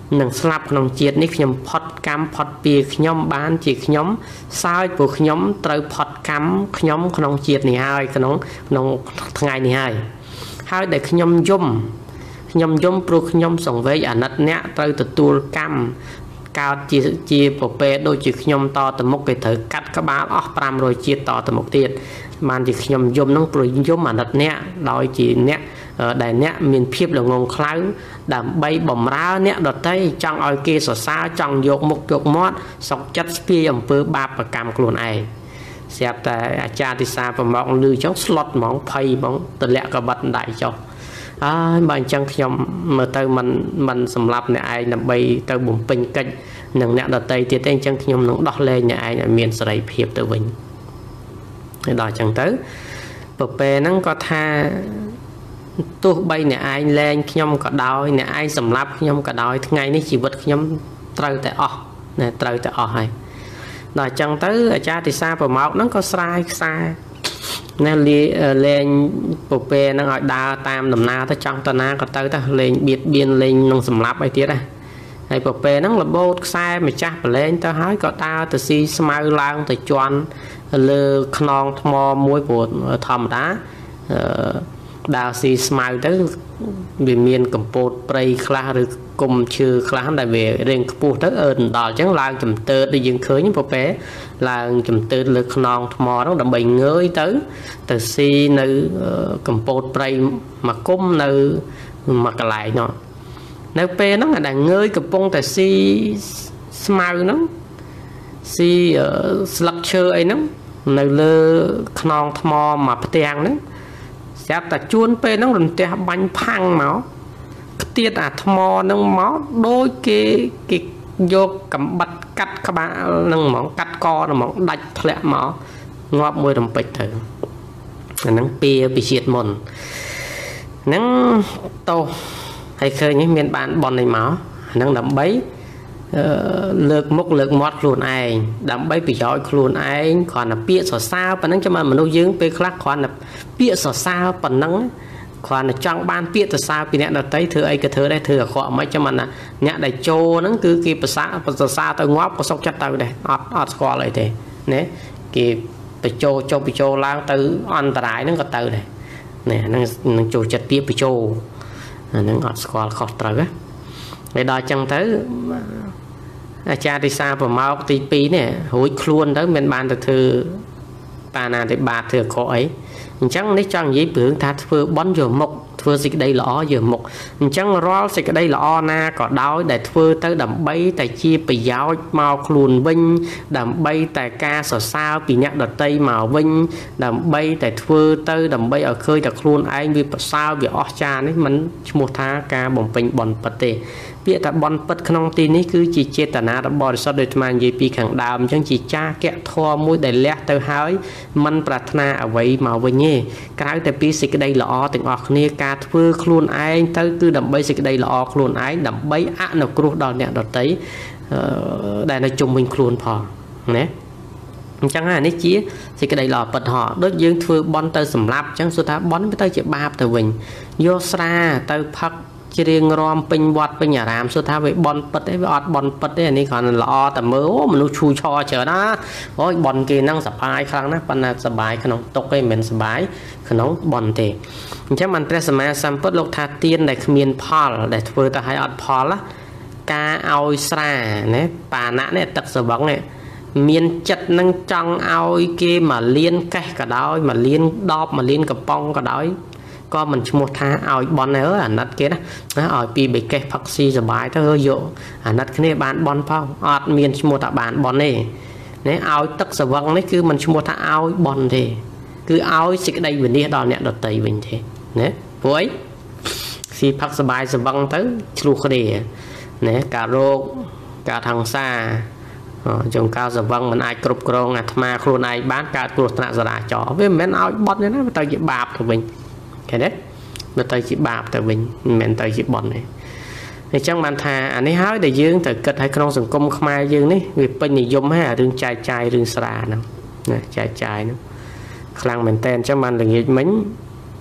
នឹងស្លាប់ក្នុងជាតិនេះខ្ញុំផុតកម្មផុតពីខ្ញុំបានជាខ្ញុំសើចពួកខ្ញុំត្រូវផុតកម្មខ្ញុំក្នុងជាតិនេះហើយក្នុងថ្ងៃនេះហើយដែលខ្ញុំយំព្រោះខ្ញុំសង្វេគអាណិតអ្នកត្រូវទទួលកម្មកើតជាប្រពែដូចជាខ្ញុំតទៅមុខគេត្រូវកាត់ក្បាលអស់500ជាតិតទៅមុខទៀតបានជាខ្ញុំយំនឹងព្រោះយំអាណិតអ្នកដោយជាអ្នកដែលអ្នកមានភាពល្ងងខ្លៅដើម្បីបំរើអ្នកដទៃចង់ឲ្យគេសរសើរចង់យកមុខយកមាត់សុកចិត្តស្ពាយអំពើបាបកម្មខ្លួនឯងស្រាប់តែអាចារ្យទិសាប្រមកលឺចឹងស្លុតហ្មងភ័យហ្មងទម្លាក់កបិតដៃចុះហើយបើអញ្ចឹងខ្ញុំមើលទៅមិនសម្លាប់អ្នកឯងដើម្បីទៅបំពេញកិច្ចនឹងអ្នកដទៃទៀតទេអញ្ចឹងខ្ញុំនឹងដោះលែងអ្នកឯងឲ្យមានសេរីភាពទៅវិញហើយដល់អញ្ចឹងទៅប្រពែហ្នឹងក៏ថាទោះបីអ្នកឯងលែងខ្ញុំក៏ដោយអ្នកឯងសម្លាប់ខ្ញុំក៏ដោយថ្ងៃនេះជីវិតខ្ញុំត្រូវតែអស់ណាត្រូវតែអស់ហើយដល់អញ្ចឹងទៅអាចារ្យទិសាប្រមកហ្នឹងក៏ស្រាយខ្សែណាលែងប្រពែហ្នឹងឲ្យដើរតាមដំណើរទៅចង់ទៅណាក៏ទៅលេងបៀតបៀនលេងនឹងសម្លាប់អីទៀតណាហើយប្រពែហ្នឹងរបូតខ្សែម្ចាស់ប្រឡែងទៅហើយក៏ដើរទៅស៊ីស្មៅឡើងទៅជន់លើខ្នងថ្មមួយព្រោះធម្មតាដើរស៊ីស្មៅទៅវាមានកម្ពូតព្រៃខ្លះឬគុំឈើខ្លះដែលវារៀងខ្ពស់ទៅអឺដណ្ដល់អញ្ចឹងឡើងចំទើតដែលយើងឃើញប្រពែឡើងចំទើតលើខ្នងថ្មហ្នឹងដើម្បីងើយទៅស៊ីនៅកម្ពូតព្រៃមួយគុំនៅមួយកន្លែងនោះនៅពេលហ្នឹងដែលងើយកំពុងតែស៊ីស្មៅហ្នឹងស៊ីស្លឹកឈើអីហ្នឹងនៅលើខ្នងថ្មមួយផ្ទាំងហ្នឹងស្រាប់តែជួនពេលហ្នឹងរន្ទះបាញ់ផាំងមកខ្ទាតអាថ្មហ្នឹងមកដូចគេយកកំបិតកាត់ក្បាលហ្នឹងហ្មងកាត់កហ្នឹងហ្មងដាច់ធ្លាក់មកងាប់មួយរំពេចទៅអាហ្នឹងពីជាតិមុនហ្នឹងតោះហើយឃើញមានបានបននេះមកអាហ្នឹងដើម្បីលើកមុខលើកមាត់ខ្លួនឯងដើម្បីប្រយោជន៍ខ្លួនឯងគ្រាន់តែពាក្យសរសើរប៉ុណ្ណឹងចាំមនុស្សយើងពេលខ្លះគ្រាន់តែពាក្យសរសើរប៉ុណ្ណឹងគ្រាន់តែចង់បានពាក្យសរសើរពីអ្នកដទៃធ្វើអីក៏ធ្វើដែរធ្វើអាក្រក់មិនចាំណាអ្នកដែលចូលហ្នឹងគឺគេប្រសាសរសើរទៅងាប់ក៏សុខចិត្តទៅដែរអត់ស្គាល់អីទេណាគេបញ្ចូលឡើងទៅអន្តរាយហ្នឹងក៏ទៅដែរនេះហ្នឹងនឹងចូលចិត្តពាក្យបញ្ចូលអាហ្នឹងអត់ស្គាល់ខុសត្រូវណាហើយដល់ចឹងទៅអាចារ្យទិសាប្រមកទី2នេះរួចខ្លួនទៅមិនបានទៅធ្វើបាណាតិបាតធ្វើខកអីអញ្ចឹងនេះចង់និយាយពីរឿងថាធ្វើបន់យកមុខធ្វើសេចក្តីល្អយកមុខអញ្ចឹងរាល់សេចក្តីល្អណាក៏ដោយដែលធ្វើទៅដើម្បីតែជាប្រយោជន៍មកខ្លួនវិញដើម្បីតែការសរសើរពីអ្នកដតីមកវិញដើម្បីតែធ្វើទៅដើម្បីឲ្យឃើញតែខ្លួនឯងវាប្រសើរវាអស្ចារ្យនេះមិនឈ្មោះថាការបំពេញបន់ពិតទេពាក្យថាបន់ពិតក្នុងទីនេះគឺជាចេតនារបស់បរិសុទ្ធដូចអានិយាយពីខាងដើមអញ្ចឹងជាចាកៈធម៌មួយដែលលះទៅហើយមិនប្រាថ្នាអ្វីមកវិញទេក្រៅតែពីសេចក្តីល្អទាំងអស់គ្នាការធ្វើខ្លួនឯងទៅគឺដើម្បីសេចក្តីល្អខ្លួនឯងដើម្បីអនុគ្រោះដល់អ្នកដទៃដែលនៅជុំវិញខ្លួនផងណាអញ្ចឹងអានេះជាសេចក្តីល្អពិតហោះដូចយើងធ្វើបន់ទៅសម្លាប់អញ្ចឹងសួរថាបន់ទៅជាបាបទៅវិញយកស្រាទៅផឹកជារៀងរាំពេញវត្តពេញអារាមសួរថាវាបន់ពិតទេវាអត់បន់ពិតទេអានេះគ្រាន់តែល្អតែមើលអូមនុស្សឈូឆរច្រើនណាអូយបន់គេហ្នឹងសប្បាយខ្លាំងណាស់ប៉ុន្តែសប្បាយក្នុងទុកឯងមិនសប្បាយក្នុងបន់ទេអញ្ចឹងបានព្រះសម្មាសម្ពុទ្ធលោកថាទានដែលគ្មានផលដែលធ្វើទៅឲ្យអត់ផលការឲ្យស្រាណាបាណៈនេះទឹកស្វឹងនេះមានចិត្តនឹងចង់ឲ្យគេមកលៀនកេះក៏ដោយមកលៀនដបមកលៀនកំប៉ុងក៏ដោយក៏មិនឈ្មោះថាឲ្យបន់ហើយអាណិតគេណាឲ្យពីបេកេះផឹកស៊ីសបាយទៅយកអាណិតគ្នាបានបន់ផងអត់មានឈ្មោះថាបានបន់ទេណាឲ្យទឹកស្វឹងនេះគឺមិនឈ្មោះថាឲ្យបន់ទេគឺឲ្យសេចក្តីវិនិច្ឆ័យដល់អ្នកដតីវិញទេណាព្រោះអីស៊ីផឹកសបាយស្វឹងទៅឆ្លោះគ្នាណាការរោគការថង្សាចុងការស្វឹងមិនអាចគ្រប់គ្រងអាត្មាខ្លួនឯងបានកើតគ្រោះថ្នាក់ចរាចរណ៍វាមិនមែនឲ្យបន់ទេណាវាទៅជាបាបទៅវិញឃើញទេវាទៅជាបាបទៅវិញមិនមែនទៅជាបន់ទេអញ្ចឹងបានថាអានេះហើយដែលយើងត្រូវគិតឲ្យក្នុងសង្គមខ្មែរយើងនេះវាពេញនិយមហើយរឿងចែកចាយរឿងស្រាហ្នឹងណាចែកចាយហ្នឹងខ្លាំងមែនតើអញ្ចឹងបានល្ងាចមិញ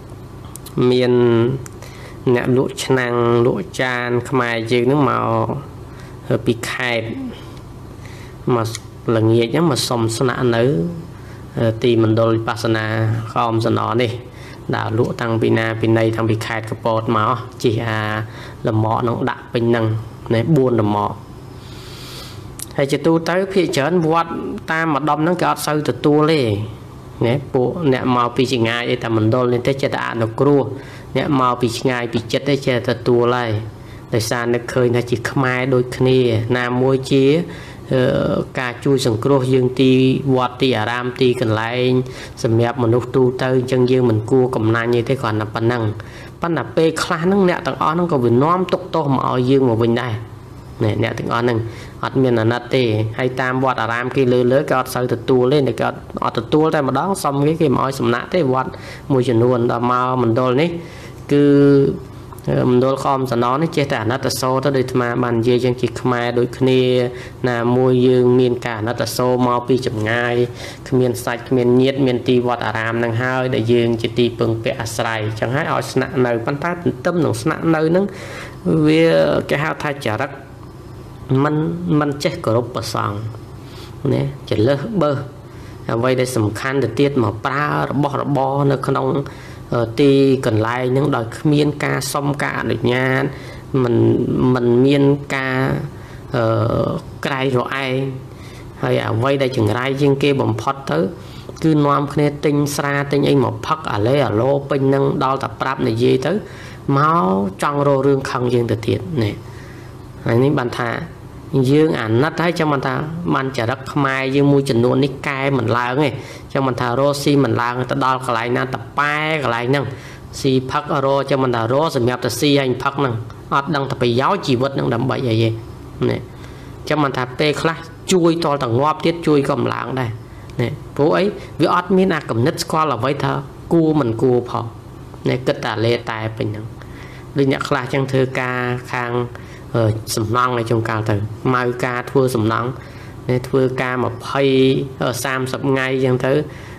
មានអ្នកលក់ឆ្នាំងលក់ចានខ្មែរយើងហ្នឹងមកពីខេត្តមកល្ងាចហ្នឹងមកសុំស្នាក់នៅទីមណ្ឌលវិបស្សនាខំសណនេះដើរលក់តាំងពីណាពីណីតាំងពីខេត្តកពតមកជិះអាលម៉កនឹងដាក់ពេញហ្នឹងណែ4លម៉កហើយជាទូទៅភាគច្រើនវត្តតាមម្ដុំហ្នឹងគេអត់សូវទទួលទេណែពួកអ្នកមកពីឆ្ងាយឯតែមណ្ឌលនេះទេចេះតែអនុគ្រោះអ្នកមកពីឆ្ងាយពីចិត្តទេចេះតែទទួលហើយដោយសារនឹកឃើញថាជាខ្មែរដូចគ្នាណាមួយជាការជួយសង្គ្រោះយើងទីវត្តទីអារាមទីកន្លែងសម្រាប់មនុស្សទូទៅអញ្ចឹងយើងមិនគួរកំណាញ់ទេគ្រាន់តែប៉ុណ្ណឹងប៉ុន្តែពេលខ្លះហ្នឹងអ្នកទាំងអស់ហ្នឹងក៏វានាំទុកទោសមកឲ្យយើងមកវិញដែរអ្នកទាំងអស់ហ្នឹងអត់មានអាណិតទេហើយតាមវត្តអារាមគេលើគេអត់សូវទទួលទេគេអត់ទទួលតែម្ដងសុំគេមកឲ្យសំណាក់ទេវត្តមួយចំនួនដល់មកមណ្ឌលនេះគឺមណ្ឌលខំសណនេះចេះតែអាណិតសោទៅដោយអាត្មាបាននិយាយយ៉ាងជាខ្មែរដូចគ្នាណាមួយយើងមានការអាណិតសោមកពីចម្ងាយគ្មានសាច់គ្មានញាតិមានទីវត្តអារាមនឹងហើយដែលយើងជាទីពឹងពាក់អាស្រ័យចឹងហើយឲ្យស្នាក់នៅប៉ុន្តែទន្ទឹមនឹងស្នាក់នៅនឹងវាគេហៅថាចរិតมันចេះគោរពប្រសង់ណាចលើសបើអ្វីដែលសំខាន់ទៅទៀតមកប្រើរបស់របរនៅក្នុងទីកន្លែងហ្នឹងដោយគ្មានការសុំការអនុញ្ញាតมันមានការក្រៃរអែងហើយអ្វីដែលចង្រៃជាងគេបំផុតទៅគឺនាំគ្នាទិញស្រាទិញអីមកផឹកអាឡេអាឡូពេញហ្នឹងដល់តែប្រាប់និយាយទៅមកចង់រករឿងខឹងយើងទៅទៀតនេះហើយនេះបានថាយើងអាណិតហើយចាំមិនថាបានចរិតខ្មែរយើងមួយចំនួននេះកែមិនឡើងទេចាំមិនថារស់ស៊ីមិនឡើងទៅដល់កន្លែងណាតប៉ែកន្លែងហ្នឹងស៊ីផឹករស់ចាំមិនថារស់សម្រាប់ទៅស៊ីឲ្យផឹកហ្នឹងអត់ដឹងទៅប្រយោជន៍ជីវិតហ្នឹងដើម្បីអីទេនេះចាំមិនថាពេលខ្លះជួយតលតងាប់ទៀតជួយក៏មិនឡើងដែរនេះព្រោះអីវាអត់មានអាកំណត់ស្គាល់អ្វីថាគួរមិនគួរផងនេះគិតតែលេតែពេញហ្នឹងដូចអ្នកខ្លះចឹងធ្វើការខាងសំណង់ឲ្យចុងកាលទៅម៉ៅការធ្វើសំណង់ធ្វើការ20 30ថ្ងៃចឹងទៅ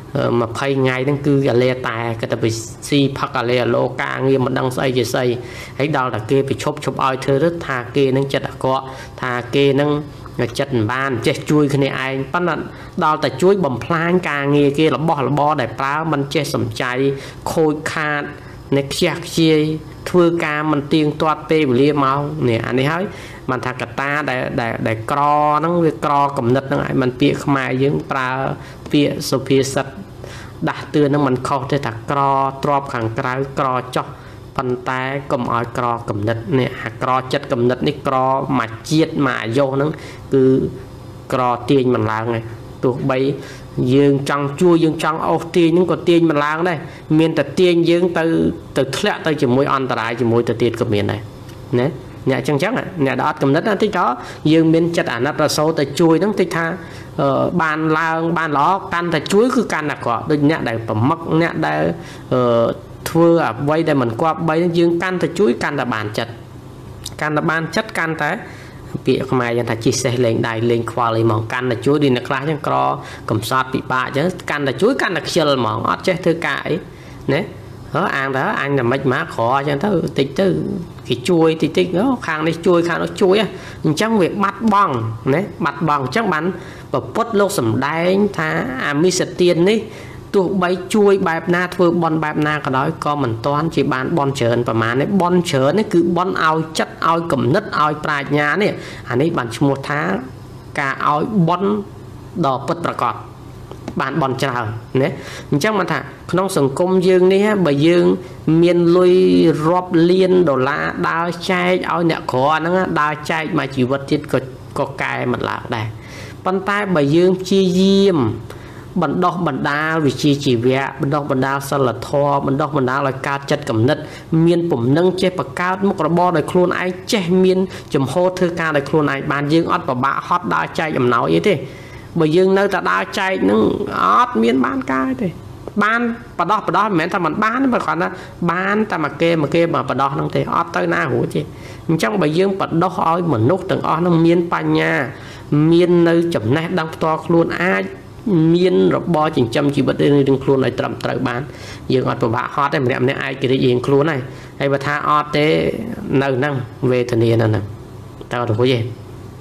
20ថ្ងៃហ្នឹងគឺអាលេតែគិតតែពីស៊ីផឹកអាលេអាឡូការងារមិនដឹងស្អីជាស្អីហើយដល់តែគេប្រឈប់ឲ្យធ្វើទៅថាគេនឹងចិត្តអាក្រក់ថាគេនឹងចិត្តមិនបានចេះជួយគ្នាឯងប៉ុន្តែដល់តែជួយបំផ្លាញការងារគេរបស់របរដែលប្រើមិនចេះសំចៃខូចខាតអ្នកខ្ជះខ្ជាយធ្វើការមិនទៀងទាត់ពេលវេលាមកនេះអានេះហើយបានថាកតាដែលក្រហ្នឹងវាក្រកំណត់ហ្នឹងឲ្យมันពាក្យខ្មែរយើងប្រើពាក្យសុភាសិតដាស់តឿនហ្នឹងมันខុសទេថាក្រទ្របខាងក្រៅក្រចោះប៉ុន្តែកុំឲ្យក្រកំណត់នេះអាក្រចិត្តកំណត់នេះក្រមួយជាតិមួយអាយុហ្នឹងគឺក្រទាញមិនឡើងទេទោះបីយើងចង់ជួយយើងចង់អូសទាញហ្នឹងក៏ទាញមិនឡើងដែរមានតែទាញយើងទៅធ្លាក់ទៅជាមួយអន្តរាយជាមួយទៅទៀតក៏មានដែរណាអ្នកចឹងអ្នកដែលអត់កំណត់តិចថាយើងមានចិត្តអាណិតរសោទៅជួយហ្នឹងតិចថាបានឡើងបានល្អកាន់តែជួយគឺកាន់តែក្រក់ដូចអ្នកដែលប្រមឹកអ្នកដែលធ្វើអ្វីដែលមិនគប្បីយើងកាន់តែជួយកាន់តែបានចិត្តកាន់តែពាក្យខ្មែរយ៉ាងថាជិះសេះលេងដៃលេងខ្វល់អីហ្មងកាន់តែជួយដូចអ្នកខ្លះចឹងក្រកំសត់ពិបាកចឹងកាន់តែជួយកាន់តែខ្ជិលហ្មងអត់ចេះធ្វើការអីណាអាងទៅអញតែមិនមកក្រចឹងទៅតិចទៅគេជួយតិចខាងនេះជួយខាងនោះជួយអញ្ចឹងវាបាត់បង់ណាបាត់បង់អញ្ចឹងបានប្រពុតលោកសំដែងថាអាមិសទាននេះទោះបីជួយបែបណាធ្វើបន់បែបណាក៏ដោយក៏មិនតាន់ជាបានបន់ច្រើនប្រមាណនេះបន់ច្រើននេះគឺបន់ឲ្យចិត្តឲ្យគំនិតឲ្យប្រាជ្ញានេះអានេះបានឈ្មោះថាការឲ្យបន់ដ៏ពិតប្រាកដបានបន់ច្រើនណាអញ្ចឹងបានថាក្នុងសង្គមយើងនេះបើយើងមានលុយរាប់លានដុល្លារដើរចែកឲ្យអ្នកក្រហ្នឹងដើរចែកមកជីវិតទៀតក៏កែមិនឡើងដែរប៉ុន្តែបើយើងព្យាយាមបណ្ដោះបណ្ដាលវិជ្ជាជីវៈបណ្ដោះបណ្ដាលសិលធម៌បណ្ដោះបណ្ដាលឲ្យកើតចិត្តគំនិតមានពំនឹងចេះបង្កើតមុខរបរដោយខ្លួនឯងចេះមានចំហធ្វើការដោយខ្លួនឯងបានយើងអត់ពិបាកហត់ដើរចែកអំណោយអីទេបើយើងនៅតែដើរចែកហ្នឹងអត់មានបានការទេបានបដោះមិនមែនថាមិនបានទេបើគាត់ថាបានតែមកគេមកបដោះហ្នឹងទេអត់ទៅណារួចទេអញ្ចឹងបើយើងបដោះឲ្យមនុស្សទាំងអស់ហ្នឹងមានបញ្ញាមាននៅចំណេះដឹងផ្ទាល់ខ្លួនអាចមានរបរចិញ្ចឹមជីវិតរឿងខ្លួនឲ្យត្រឹមត្រូវបានយើងអត់ពិបាកហត់ទេម្នាក់ឯងឯករាជ្យរៀងខ្លួនហើយបើថាអត់ទេនៅហ្នឹងវេទនាហ្នឹងតើរួចទេ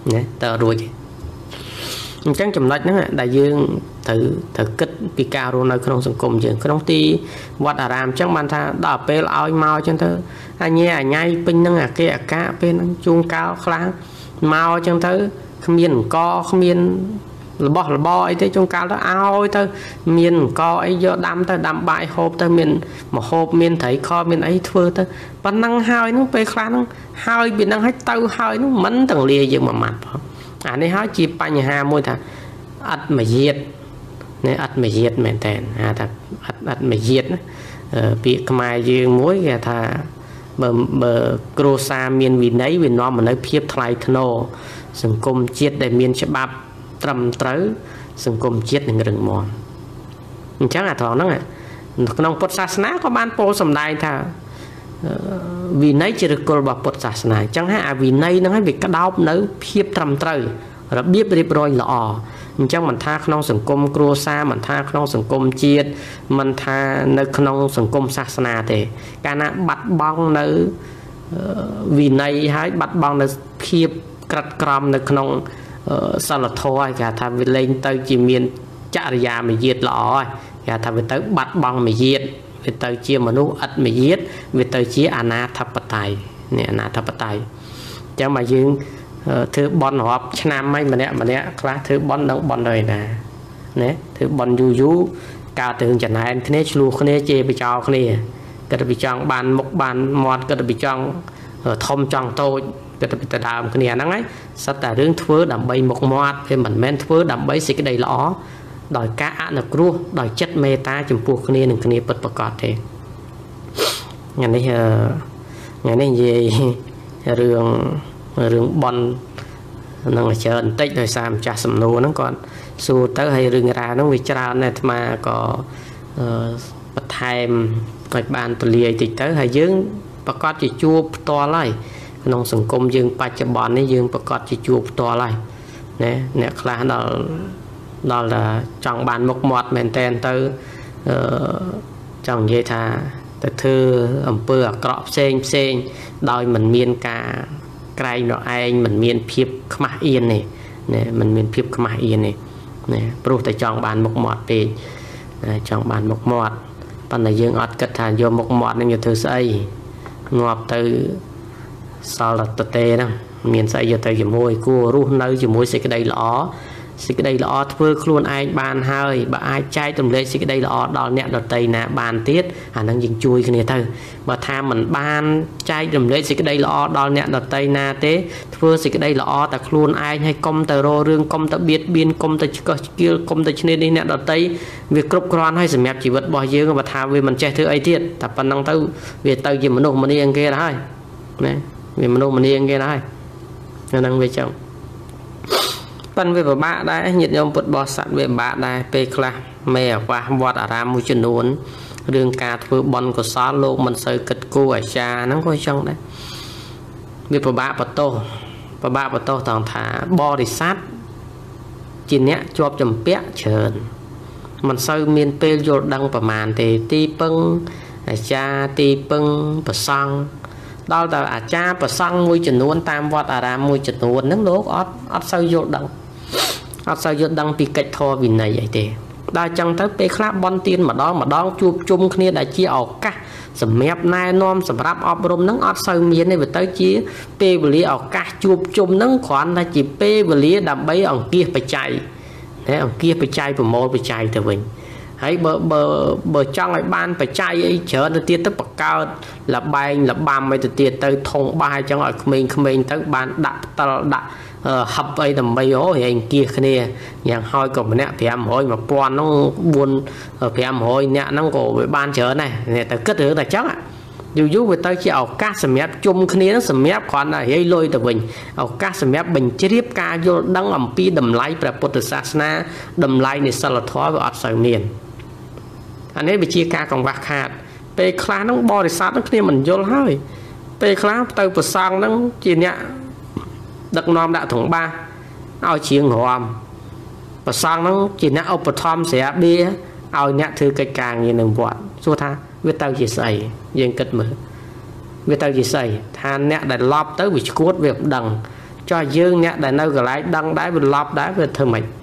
nè tờ rồi chẳng chậm lệch nữa đại dương thử kích bị cao rồi nơi không sừng cùng chuyện không ti vật à làm chẳng bàn tha đỏ pe ao mau chân thứ anh nhẹ nhai pin năng kia cá bên chuông cao kháng mau chân thứ không miền co không miền là bo ấy thế chuông cao đó ao thôi miền co ấy do đâm bại hộp tới miền một hộp miền thấy kho miền ấy thưa tới và năng hai nó pe kháng nó hai bị năng hết tao hai nó mẫn tầng lìa dương mà mặt này hỏi chỉ bánh hà môi thà ắt mà diệt này ắt mà diệt mền tèn thà ắt mà diệt bị mai dương muối kìa thà bờ crosa miền vì nấy vì nó mà nói phiếp thay thô sừng cung chết để miền sẽ bắp trầm tới sừng cung chết để rừng mòn chắc là thằng nó nông Phật sát ná có ban po sầm đai thà vì nấy chỉ được cô bảo Phật sát ná chẳng hạn vì nấy nó hay việc cái đau nấu phiếp trầm tới rồi biết đi rồi lọ chẳng mình tha không sừng cung crosa mình tha không sừng cung chết mình tha nơi không sừng cung sát ná thì cái nào bắt bong nơi vì này hãy bắt bong nơi phiếp cắt crom nơi không sao là thôi cả thà về lên tới chỉ miền chả ra mà diệt lọ cả thà về tới bắt bong mà diệt về tới chia mà nút ắt mà diệt về tới chia anathapatay nè anathapatay chẳng mà dương thứ bon họp năm mấy mà nè class thứ bon đâu bon đời nè thứ bon du cao từ chẳng hạn thế này lu thế này chê bị cho thế này cái bị chọn bàn một bàn mọt cái bị chọn thông chọn tôi cái bị ta đào cái này nắng ấy sát taរឿងធ្វើដើម្បីមុខមាត់វាមិនមែនធ្វើដើម្បីសេចក្តីល្អដោយការអនុគ្រោះដោយចិត្តមេត្តាចំពោះគ្នានឹងគ្នាពិតប្រាកដទេថ្ងៃនេះនិយាយរឿងបននឹងច្រើនបន្តិចដោយសារម្ចាស់សំណួរហ្នឹងគាត់សួរទៅហើយរឿងរ៉ាវហ្នឹងវាច្រើនណាស់អាត្មាក៏បន្ថែមឲ្យបានពលាយតិចទៅហើយយើងប្រកាសជាជួបផ្ទាល់ហើយក្នុងសង្គមយើងបច្ចុប្បន្ននេះយើងប្រកាសជាជួបផ្ទាល់ហើយណាអ្នកខ្លះដល់ចង់បានមុខមាត់មែនតែនទៅចង់និយាយថាទៅធ្វើអំពើអាក្រក់ផ្សេងដោយមិនមានការក្រែងរឯងមិនមានភាពខ្មាស់អៀននេះណាមិនមានភាពខ្មាស់អៀននេះណាព្រោះតែចង់បានមុខមាត់ពេកចង់បានមុខមាត់ប៉ុន្តែយើងអត់គិតថាយកមុខមាត់នឹងយកធ្វើស្អីងាប់ទៅសល់តែទេហ្នឹងមានស្អីយកទៅជាមួយគួររស់នៅជាមួយសេចក្តីល្អធ្វើខ្លួនឯងបានហើយបើអាចចែករំលែកសេចក្តីល្អដល់អ្នកដទៃណាបានទៀតអាហ្នឹងយើងជួយគ្នាទៅបើថាមិនបានចែករំលែកសេចក្តីល្អដល់អ្នកដទៃណាទេធ្វើសេចក្តីល្អតែខ្លួនឯងហើយកុំទៅរករឿងកុំទៅបៀតបៀនកុំទៅឆ្កឹះឆ្កៀលកុំទៅឈ្នានីសអ្នកដទៃវាគ្រប់គ្រាន់ហើយសម្រាប់ជីវិតរបស់យើងបើថាវាមិនចេះធ្វើអីទៀតតែប៉ុណ្ណឹងទៅវាទៅជាមនុស្សម្នាងគេហើយណាវាមនុស្សម្នាងគេហើយហ្នឹងវាចឹងប៉ុន្តែវាពិបាកដែរញាតិញោមពុទ្ធបរិស័ទវាពិបាកដែរពេលខ្លះមេអាវាសវត្តអារាមមួយចំនួនរឿងការធ្វើបុណ្យកុសលលោកមិនសូវគិតគូរអាចារ្យហ្នឹងក៏ចឹងដែរវាពិបាកបន្ទោសត្រង់ថាបរិស័ទជាអ្នកជាប់ចម្ពាក់ច្រើនមិនសូវមានពេលយល់ដឹងប្រមាណទេទីពឹងអាចារ្យទីពឹងប្រសង់ដល់តែអាចារ្យប្រសង់មួយចំនួនតាមវត្តអារាមមួយចំនួនហ្នឹងលោកអត់សូវយល់ដឹងពីកិច្ចធម៌វិន័យអីទេដល់ចឹងទៅពេលខ្លះបន់ទៀនម្ដងជួបជុំគ្នាដែលជាឱកាសសម្រាប់ណែនាំសម្រាប់អប់រំហ្នឹងអត់សូវមានទេវាទៅជាពេលវេលាឱកាសជួបជុំហ្នឹងគ្រាន់តែជាពេលវេលាដើម្បីអង្គាសបច្ច័យណាអង្គាសបច្ច័យប្រមូលបច្ច័យទៅវិញហើយបើចង់ឲ្យបានបច្ច័យអីច្រើនទៅទៀតទៅបកកើតលបែងលបាំអីទៅទៀតទៅធំបាយចឹងឲ្យក្មេងៗទៅបានដាក់ផ្តិលដាក់ហឹបអីដើម្បីអូយអង្គាសគ្នាយ៉ាងហោចក៏ម្នាក់500 1000ហ្នឹង500នាក់ហ្នឹងក៏វាបានច្រើនដែរតែគិតរឿងតែចឹងយូរវាទៅជាឱកាសសម្រាប់ជុំគ្នាសម្រាប់គ្រាន់តែរាយលុយទៅវិញឱកាសសម្រាប់បញ្ជ្រាបការយល់ដឹងអំពីតម្លៃព្រះពុទ្ធសាសនាតម្លៃនៃសិលធម៌វាអត់សូវមានអានេះវាជាការកង្វះខាតពេលខ្លះហ្នឹងបរិស័ទហ្នឹងគ្នាមិនយល់ហើយពេលខ្លះទៅប្រសង់ហ្នឹងជាអ្នកដឹកនាំដាក់ត្រង់បាសឲ្យជ្រៀងរំប្រសង់ហ្នឹងជាអ្នកឧបត្ថម្ភស្រាបៀឲ្យអ្នកធ្វើកិច្ចការងារនៅវត្តសួរថាវាទៅជាស្អីយើងគិតមើលវាទៅជាស្អីថាអ្នកដែលឡប់ទៅវាឈួតវាមិនដឹង cho dương nhẹ để nơi cái lái đăng đá bên lọp đá về thơ mạch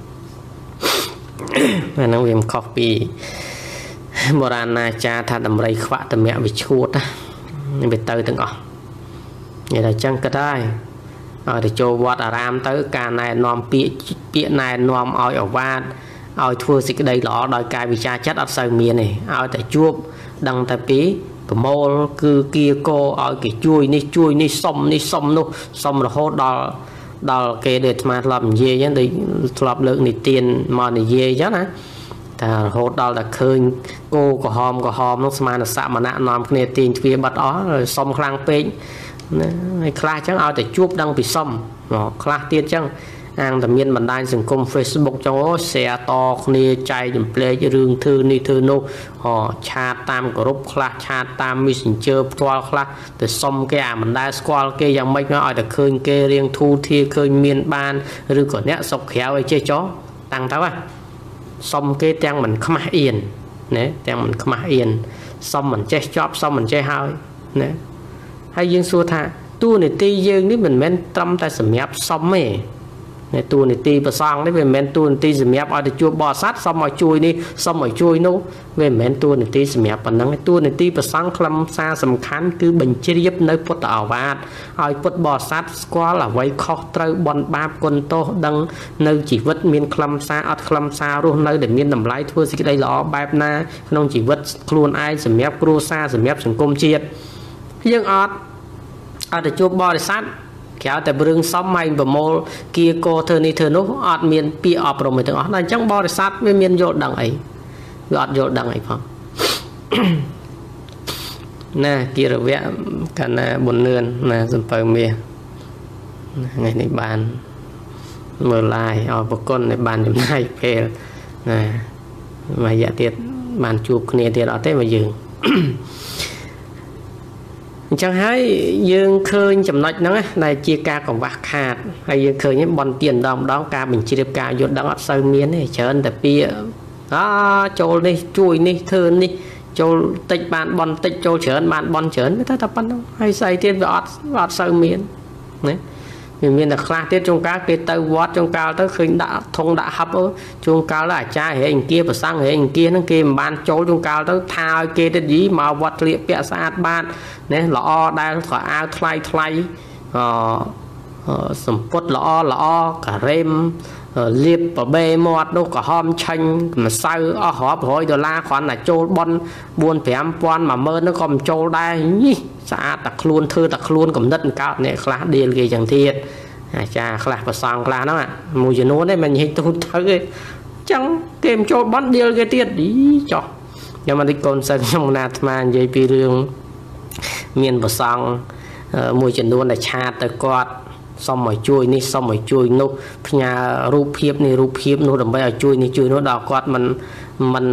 và nó viêm copy bồ ra na cha thà đầm rây khóa tầm mẹ bị chuột á bị tơi từng ngọn vậy là chân cái đây để cho vót ram tới cả này nòm bịa này nòm oi ở van oi thua xịt đây lọ đòi cài bị cha chất ở sờ miền này oi tại chuột đăng tại pí mô cứ kia cô oi cái chui ni xôm nô xôm là hốt đào cái để mà làm gì chứ để làm lượng này tiền mà này gì chứ nè ta hốt đào là khơi cô có hòm nó mà là sạ mà nạ nòm cái tiền phía bật ó rồi xôm khang pin khai chẳng ao để chuột đăng bị xôm nó khai tiền chẳng ăn tầm miền bản đai dừng công Facebook cho xe to nia chạy dùm play cho rương thư ni thư nô họ chat tam group class chat tam messenger toa class để xong cái bản đai squad cái dạng mấy nó ở được khơi cái riêng thu thi khơi miền ban rồi còn nét sọc khéo ấy chơi chó tăng tao à xong cái trang mình không yên nè trang mình không yên xong mình chơi job xong mình chơi hơi nè hay dương xua tha tu này ti dương nếu mình men tâm ta sầm nháp xong ấy này tu này ti bờ sang đấy về men tu này ti sầm nháp ở để chua bò sát xong rồi chui đi xong rồi chui nô về men tu này ti sầm nháp bằng năng tu này ti bờ sang khăm xa sầm khán cứ bình chia nơi phật ảo vạt hỏi phật bò sát quá là vây khó trâu bòn ba con to đăng nơi chỉ vứt miên khăm xa luôn nơi để miên nằm lái thua gì đây lọ bẹp na không chỉ vứt luôn ai sầm nháp cua xa sầm nháp sầm công chiết nhưng ở để chua bò để sát kéoแต่เรื่องซ้ำไม่แบบโมเกียโกเธอนี่เธอนุอดเมียนปีออกโปรโมทถึงอดนั่นจังบริษัทไม่เมียนโยดดังไอ้อดโยดดังไอ้พอ น่ะกีระเวะกันนะบนเรือนนะสมเปิงเมียไงในบ้านเมื่อไรเอาปกติในบ้านอยู่ในเพลนะมาอย่าเตียดบ้านจูบเนี่ยเตียดเอาเต้มายืนchẳng hay dương khơi chậm nói nó này chia ca còn bạc hạt hay dương khơi những bọn tiền đồng đó ca mình chia được ca vô đó sơ miến này chờ anh tập bia đó châu đi chui đi thơn đi châu tịch bạn bọn tịch châu chờ anh bạn bọn chờ anh ta tập ăn hay xây tiền vọt sơ miến đấy miền là khai tiết trong các cái tàu vót trong cao tới khi đã thông đã hấp ở trong cao là cha hệ anh kia và sang hệ anh kia nó kia ban chỗ trong cao tới thao kia cái gì mà vót liệp bẹ sát ban nên lọ đang khỏi ao thay sầm pốt lọ cả rem liệp và bê mọt đâu cả hôm chanh mà sao ở họp hỏi đô la khoản là châu bon buôn phèm quan mà mơ nó còn châu đây nhỉ xã tặc luôn thư tặc luôn cầm đất cao này khá điên gì chẳng thiệt cha khá và sang khá nó ạ mùi gì nó đấy mình hình tôi thấy chẳng kèm châu bắn điên cái tiết đi cho nhưng mà đi con sân trong nát mà dây pi rương miền và sang mùi chân luôn là cha tới quạt xong rồi chui ní xong rồi chui nô nhà rụp hiếp nô đầm bay ở chui nó đào quạt mình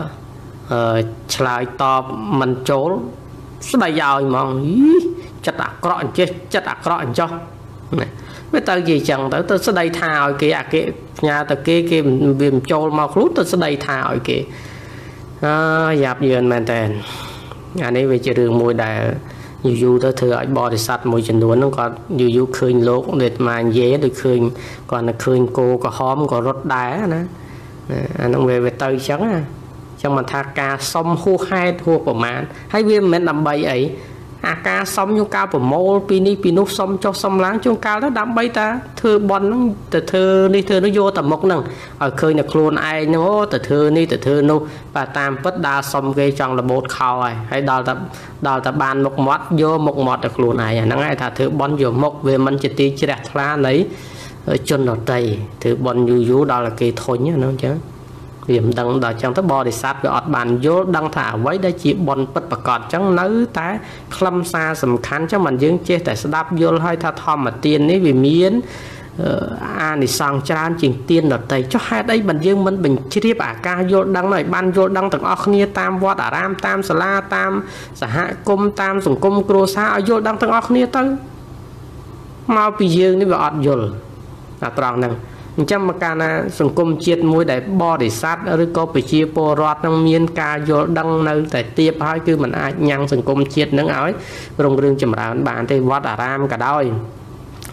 lại to mình trốn đây giàu mà chặt ạc rọn cho này với tao gì chẳng tới sẽ đây thao kia nhà tao kia viêm trâu mau lút tôi sẽ đây thao kia dạp dườn màn tèn anh ấy về chơi đường mùi đại dù tôi thừa ở bò thì sạch mùi chân đuối nó còn dù khơi lốt để mà dễ được khơi còn là khơi cô có hóm có rốt đá nữa nó về tơi trắng trong mà tha ca xong hô hai hô của màn hay viên mình làm bầy ấy ca xong trong cao của mô pinúc xong cho xong láng trong cao đó đám bấy ta thưa bọn nó thưa nó vô tầm một nằng ở khơi là luôn ai nó thưa nó và tam bất đa xong gây trong là bột khao này hay đào ta bàn một mót vô một mót được luôn này nó ngay thà thưa bọn vô một về mình chỉ tí chỉ đẹp lá lấy chân nó đầy thưa bọn dù đó là kỳ thôi nhá nó chứ điểm đăng đào trong tới bò để sát với ọt bàn vô đăng thả với đây chỉ bọn bất bạc cọt chẳng nấu tá khăm xa sầm khán cho mình dương chê tại đáp vô hơi tha thom mà tiền ấy vì miến thì sang chan chỉnh tiền đợt tây cho hai đây mình dương mình bình chi tiết ca vô đăng này ban vô đăng từng óc nia tam vót ram tam sala tam xã hạ cung tam sùng cung cro sa vô đăng từng óc nia tới mau bị dương đi vào ọt vô là tròn năng trăm mà ca sùng cung chiết mũi để bo để sát rồi có bị chia po rót năng miên ca vô đăng nơi tại tiếp hai cứ mình ai nhang sùng cung chiết nắng áo rồng rương chầm ra bạn thì vót ram cả đôi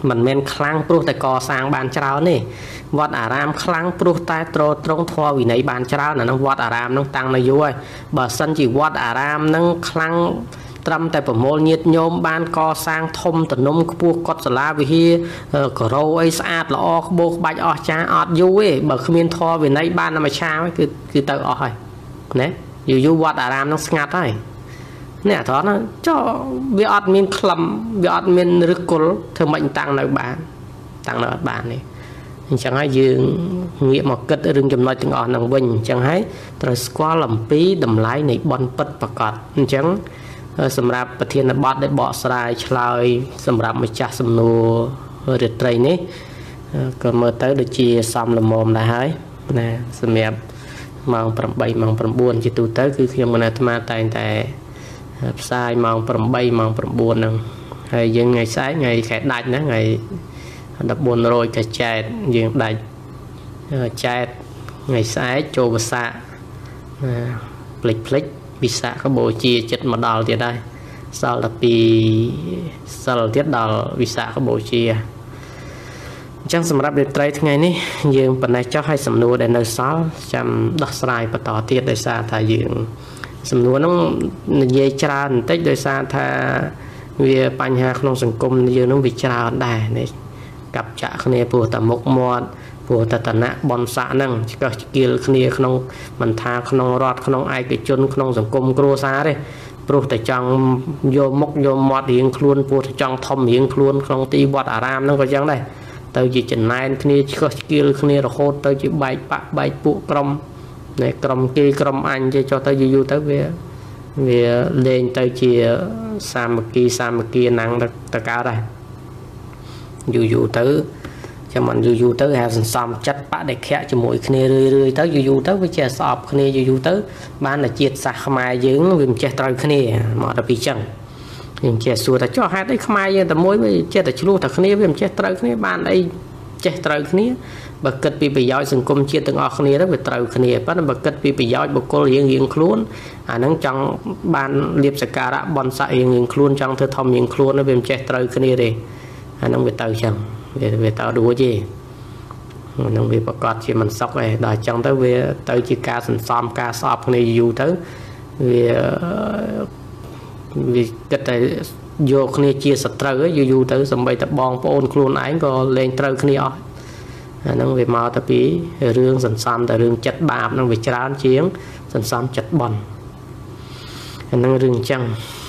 mình men khlang pruh tại co sang bàn trao nè vọt aram khlang pruh tai trô trong thua vì này bàn trao là nó vọt aram nó tăng nó vui bờ sân chỉ vọt aram nó khlang trâm tại phẩm môn nhiệt nhôm ban co sang thông từ nôm buộc cọt sả vì hi cỏ râu ấy sạch là o buộc bạch o cha ọt vui bờ không miên thua vì này ban làm sao ấy cứ tự o thôi nè dù vọt aram nó ngạt thôi nè đó nó cho việc ọt miên khầm việc ọt miên rực cồn thường mệnh tăng nơi bạn này chẳng hay dương nghĩa một kết rừng chấm nói tiếng ọt nằng bình chẳng hay rồi qua làm pí đầm lái này bon bật bạc cọt chẳng sầm rạpประเทศบอดได้บ่สลายชลายสำหรับมาจัดสำนวนเรื่องไตรนี้ก็เมื่อเติร์ดจีซ้ำละมมได้ให้นะสมัยมองประใบมองประบุนจิตตุเติร์คือยังมันมาแต่สายมองประใบมองประบุนนึงให้ยังไงสายไงแขกได้นะไงดับบนโรยกระจายยังได้จายไงสายโจบสะพลิกวิสาขโบจีจัดมาดอลที่ได้สาลปีสาลที่ดอลวิสาขโบจีจังสำหรับเด็กไตรทั้งไงนี่ยืมปัญญาเจ้าให้สำนวนในเนื้อสาวจำดักสลายประต่อเทียดโดยสาธายืมสำนวนต้องเยี่ยจานเต็กโดยสาธาเวียปัญหาขนมสังคมยืมต้องวิจารณ์ได้ในกับจะคะแนนผู้ตมกมอดผู้ตัดนะบอลสะนั่งก็เกี่ยวขณีขนมมันทาขนมรอดขนมไอกิจนขนมสังคมกลัวซาเลยปลุกแต่จังโยมกโยมมอดเหียงคล้วนปลุกแต่จังทอมเหียงคล้วนขนมตีบอดอารามนั่งก็ยังได้เตยจีจันนายขณีก็เกี่ยวขณีเราโคตรเตยจีใบปะใบปุกรมในกรมกีกรมอันจะจะเตยอยู่เตยเวียเล่นเตยจีสามกีนั่งตะการได้อยู่เตยcho mình dù tới hàng xóm chất bạ để khẽ cho mỗi khi rơi tới dù tới với trẻ sọp khi dù tới ban là chiết sạc mai dưỡng vì trẻ trời khi mà đã bị chẳng nhưng trẻ xua ta cho hai đấy mai nhưng ta mối với trẻ ta chú thật khi vì trẻ trời khi ban đây trẻ trời khi bậc kết bị giỏi sừng cung chia từng khi đó về trời khi bắt bậc kết bị giỏi bậc cô hiện luôn nắng trong ban liệp sạc cả bọn sạ hiện luôn trong thơ thom hiện luôn nó về trẻ trời khi đi nó về trời chẳng về tao đùa gì nó về bạc cọt chỉ mình sốc này đòi trong tới về tới chỉ ca sân xóm ca sọp này dù tới vì cái này vô khi chia sạch trời dù tới sầm bay tập bong ôn khuôn ấy có lên trời khi đó nó về màu tập ý rương sân xóm tại rương chặt bạp nó về trán chiến sân xóm chặt bẩn nó rương trăng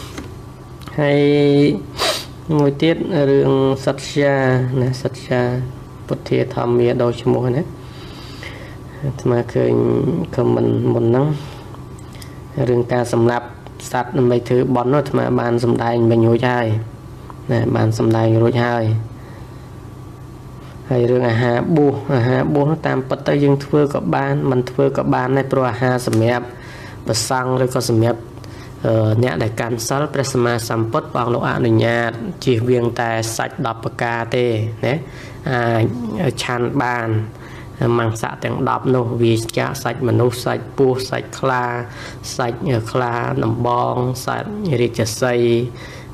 hay ngồi tiết rừng sắt xa bột thiệt thầm mía đôi cho mỗi này mà khởi comment một năng rừng ta sầm lạp sắt mấy thứ bón nó mà bàn sầm đai mình nhồi chai này bàn sầm đai nhồi chai hay rừng hà bu nó tam bật tới dương thưa có ban mình thưa có ban này pro hà sầm mẹp bật xăng rồi có sầm mẹp nhẹ đại can sal presma samput bằng lộ ảnh nhạt chỉ viêng tài sạch đập ca tê nè chan bàn mang xạ tiếng đập nô vì cha sạch mà nô sạch pu sạch kla nằm bong sạch rít chả say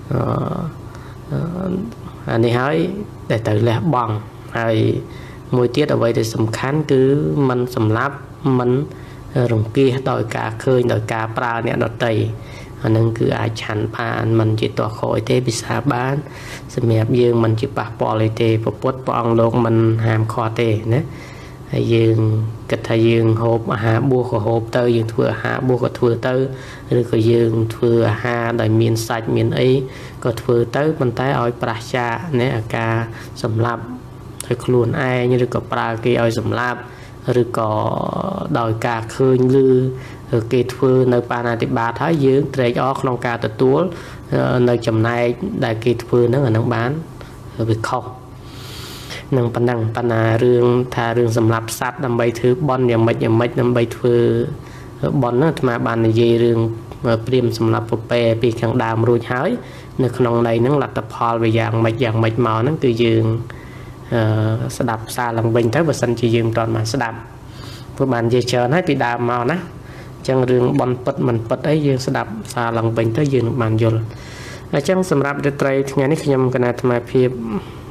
anh ấy hỏi để tự lẽ bằng hay mùi tiết ở vậy thì sầm khán cứ mình sầm láp mình rồng kia đòi cá khơi đòi cá pra nè đòi tây anh nên cứ ai chán bàn mình chỉ tỏa khỏi thế bị xa bán xem đẹp dương mình chỉ bạc bỏ lại thế và bớt bong luôn mình hàm kho thế nè dương cái thời dương hộp hà bua của hộp tơ dương thừa hà bua của thừa tơ rồi có dương thừa hà đời miền sạch miền ấy có thừa tơ mình tay oi pracha nè ca sầm lạp thôi luôn ai như được có pra kia oi sầm lạp rồi có đòi cả khơi lư kê thưa nơi Panatiba thái dương trade off long ca tự túa nơi chầm này đại kê thưa nó ở nông bán việc không nông pan rương thà rương sầm lạp sát đâm bay thứ bon nhà mấy đâm bay thưa bon nó mà bàn gì rương prim sầm lạp pe bị khang đàm rồi hái nơi nông này nó là tập hall về dạng mạch màu nó từ dương sẽ đạp xa lòng bình tới và sân chỉ dương toàn mà sẽ đạp với bạn về chờ nói bị đạp màu ná chẳng rừng bón bật mình bật ấy dương sẽ đạp xa lòng bình tới dương bàn dồn chẳng sầm rạp để trai ngày nay khi nhầm cái này tham phép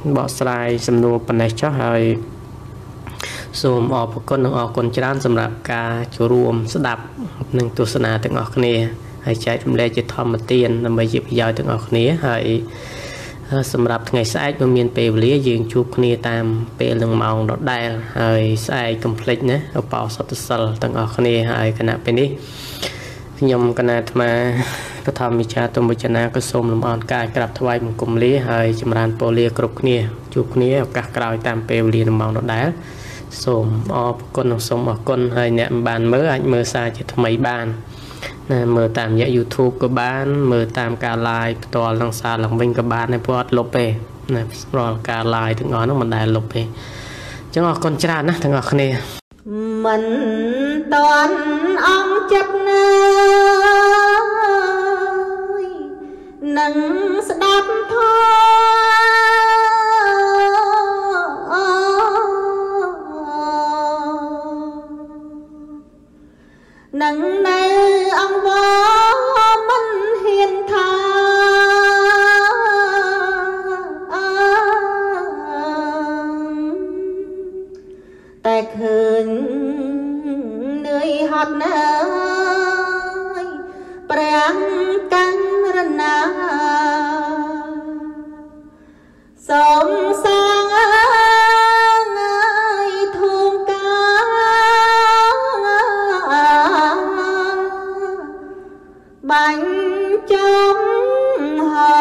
បកស្រាយសំណួរប៉ុណ្ណេះចុះហើយសូមអរគុណនិងអរគុណច្រើនសម្រាប់ការចូលរួមស្ដាប់និងទស្សនាទាំងអស់គ្នាហើយចែករំលែកជាធម្មទានដើម្បីជាប្រយោជន៍ទាំងអស់គ្នាហើយសម្រាប់ថ្ងៃស្អែកមានពេលវេលាយើងជួបគ្នាតាមពេលនិងម៉ោងដដែលហើយស្អែកកុំភ្លេចណាឧបោសថសិលទាំងអស់គ្នាហើយគណៈពេលនេះខ្ញុំគណៈអាត្មាបឋមវិជ្ជាទុំវចនាក៏សូមលំអរកាយក្រាបថ្វាយបង្គំលាហើយចម្រើនពរលាគ្រប់គ្នាជួបគ្នាឱកាសក្រោយតាមពេលវេលានិងម៉ោងដដែលសូមអរគុណនិងសូមអរគុណហើយអ្នកមិនបានមើលអាចមើលសារជាថ្មីបានណាមើលតាមរយៈ YouTube ក៏បានមើលតាមការ live ផ្ទាល់ក្នុងសារឡើងវិញក៏បានដែរព្រោះអត់លុបទេណារាល់ការ live ទាំងអស់ហ្នឹងមិនដែលលុបទេអញ្ចឹងអរគុណច្រើនណាទាំងអស់គ្នាមិនតន់អង្គចិត្តណានឹងស្ដាប់ធម៌នឹងនៅអង្គមិនហ៊ានថាតែឃើញនឿយហត់ណាស់ព្រះកាន់រណាសូមសាងធូងកាបាញ់ចំហ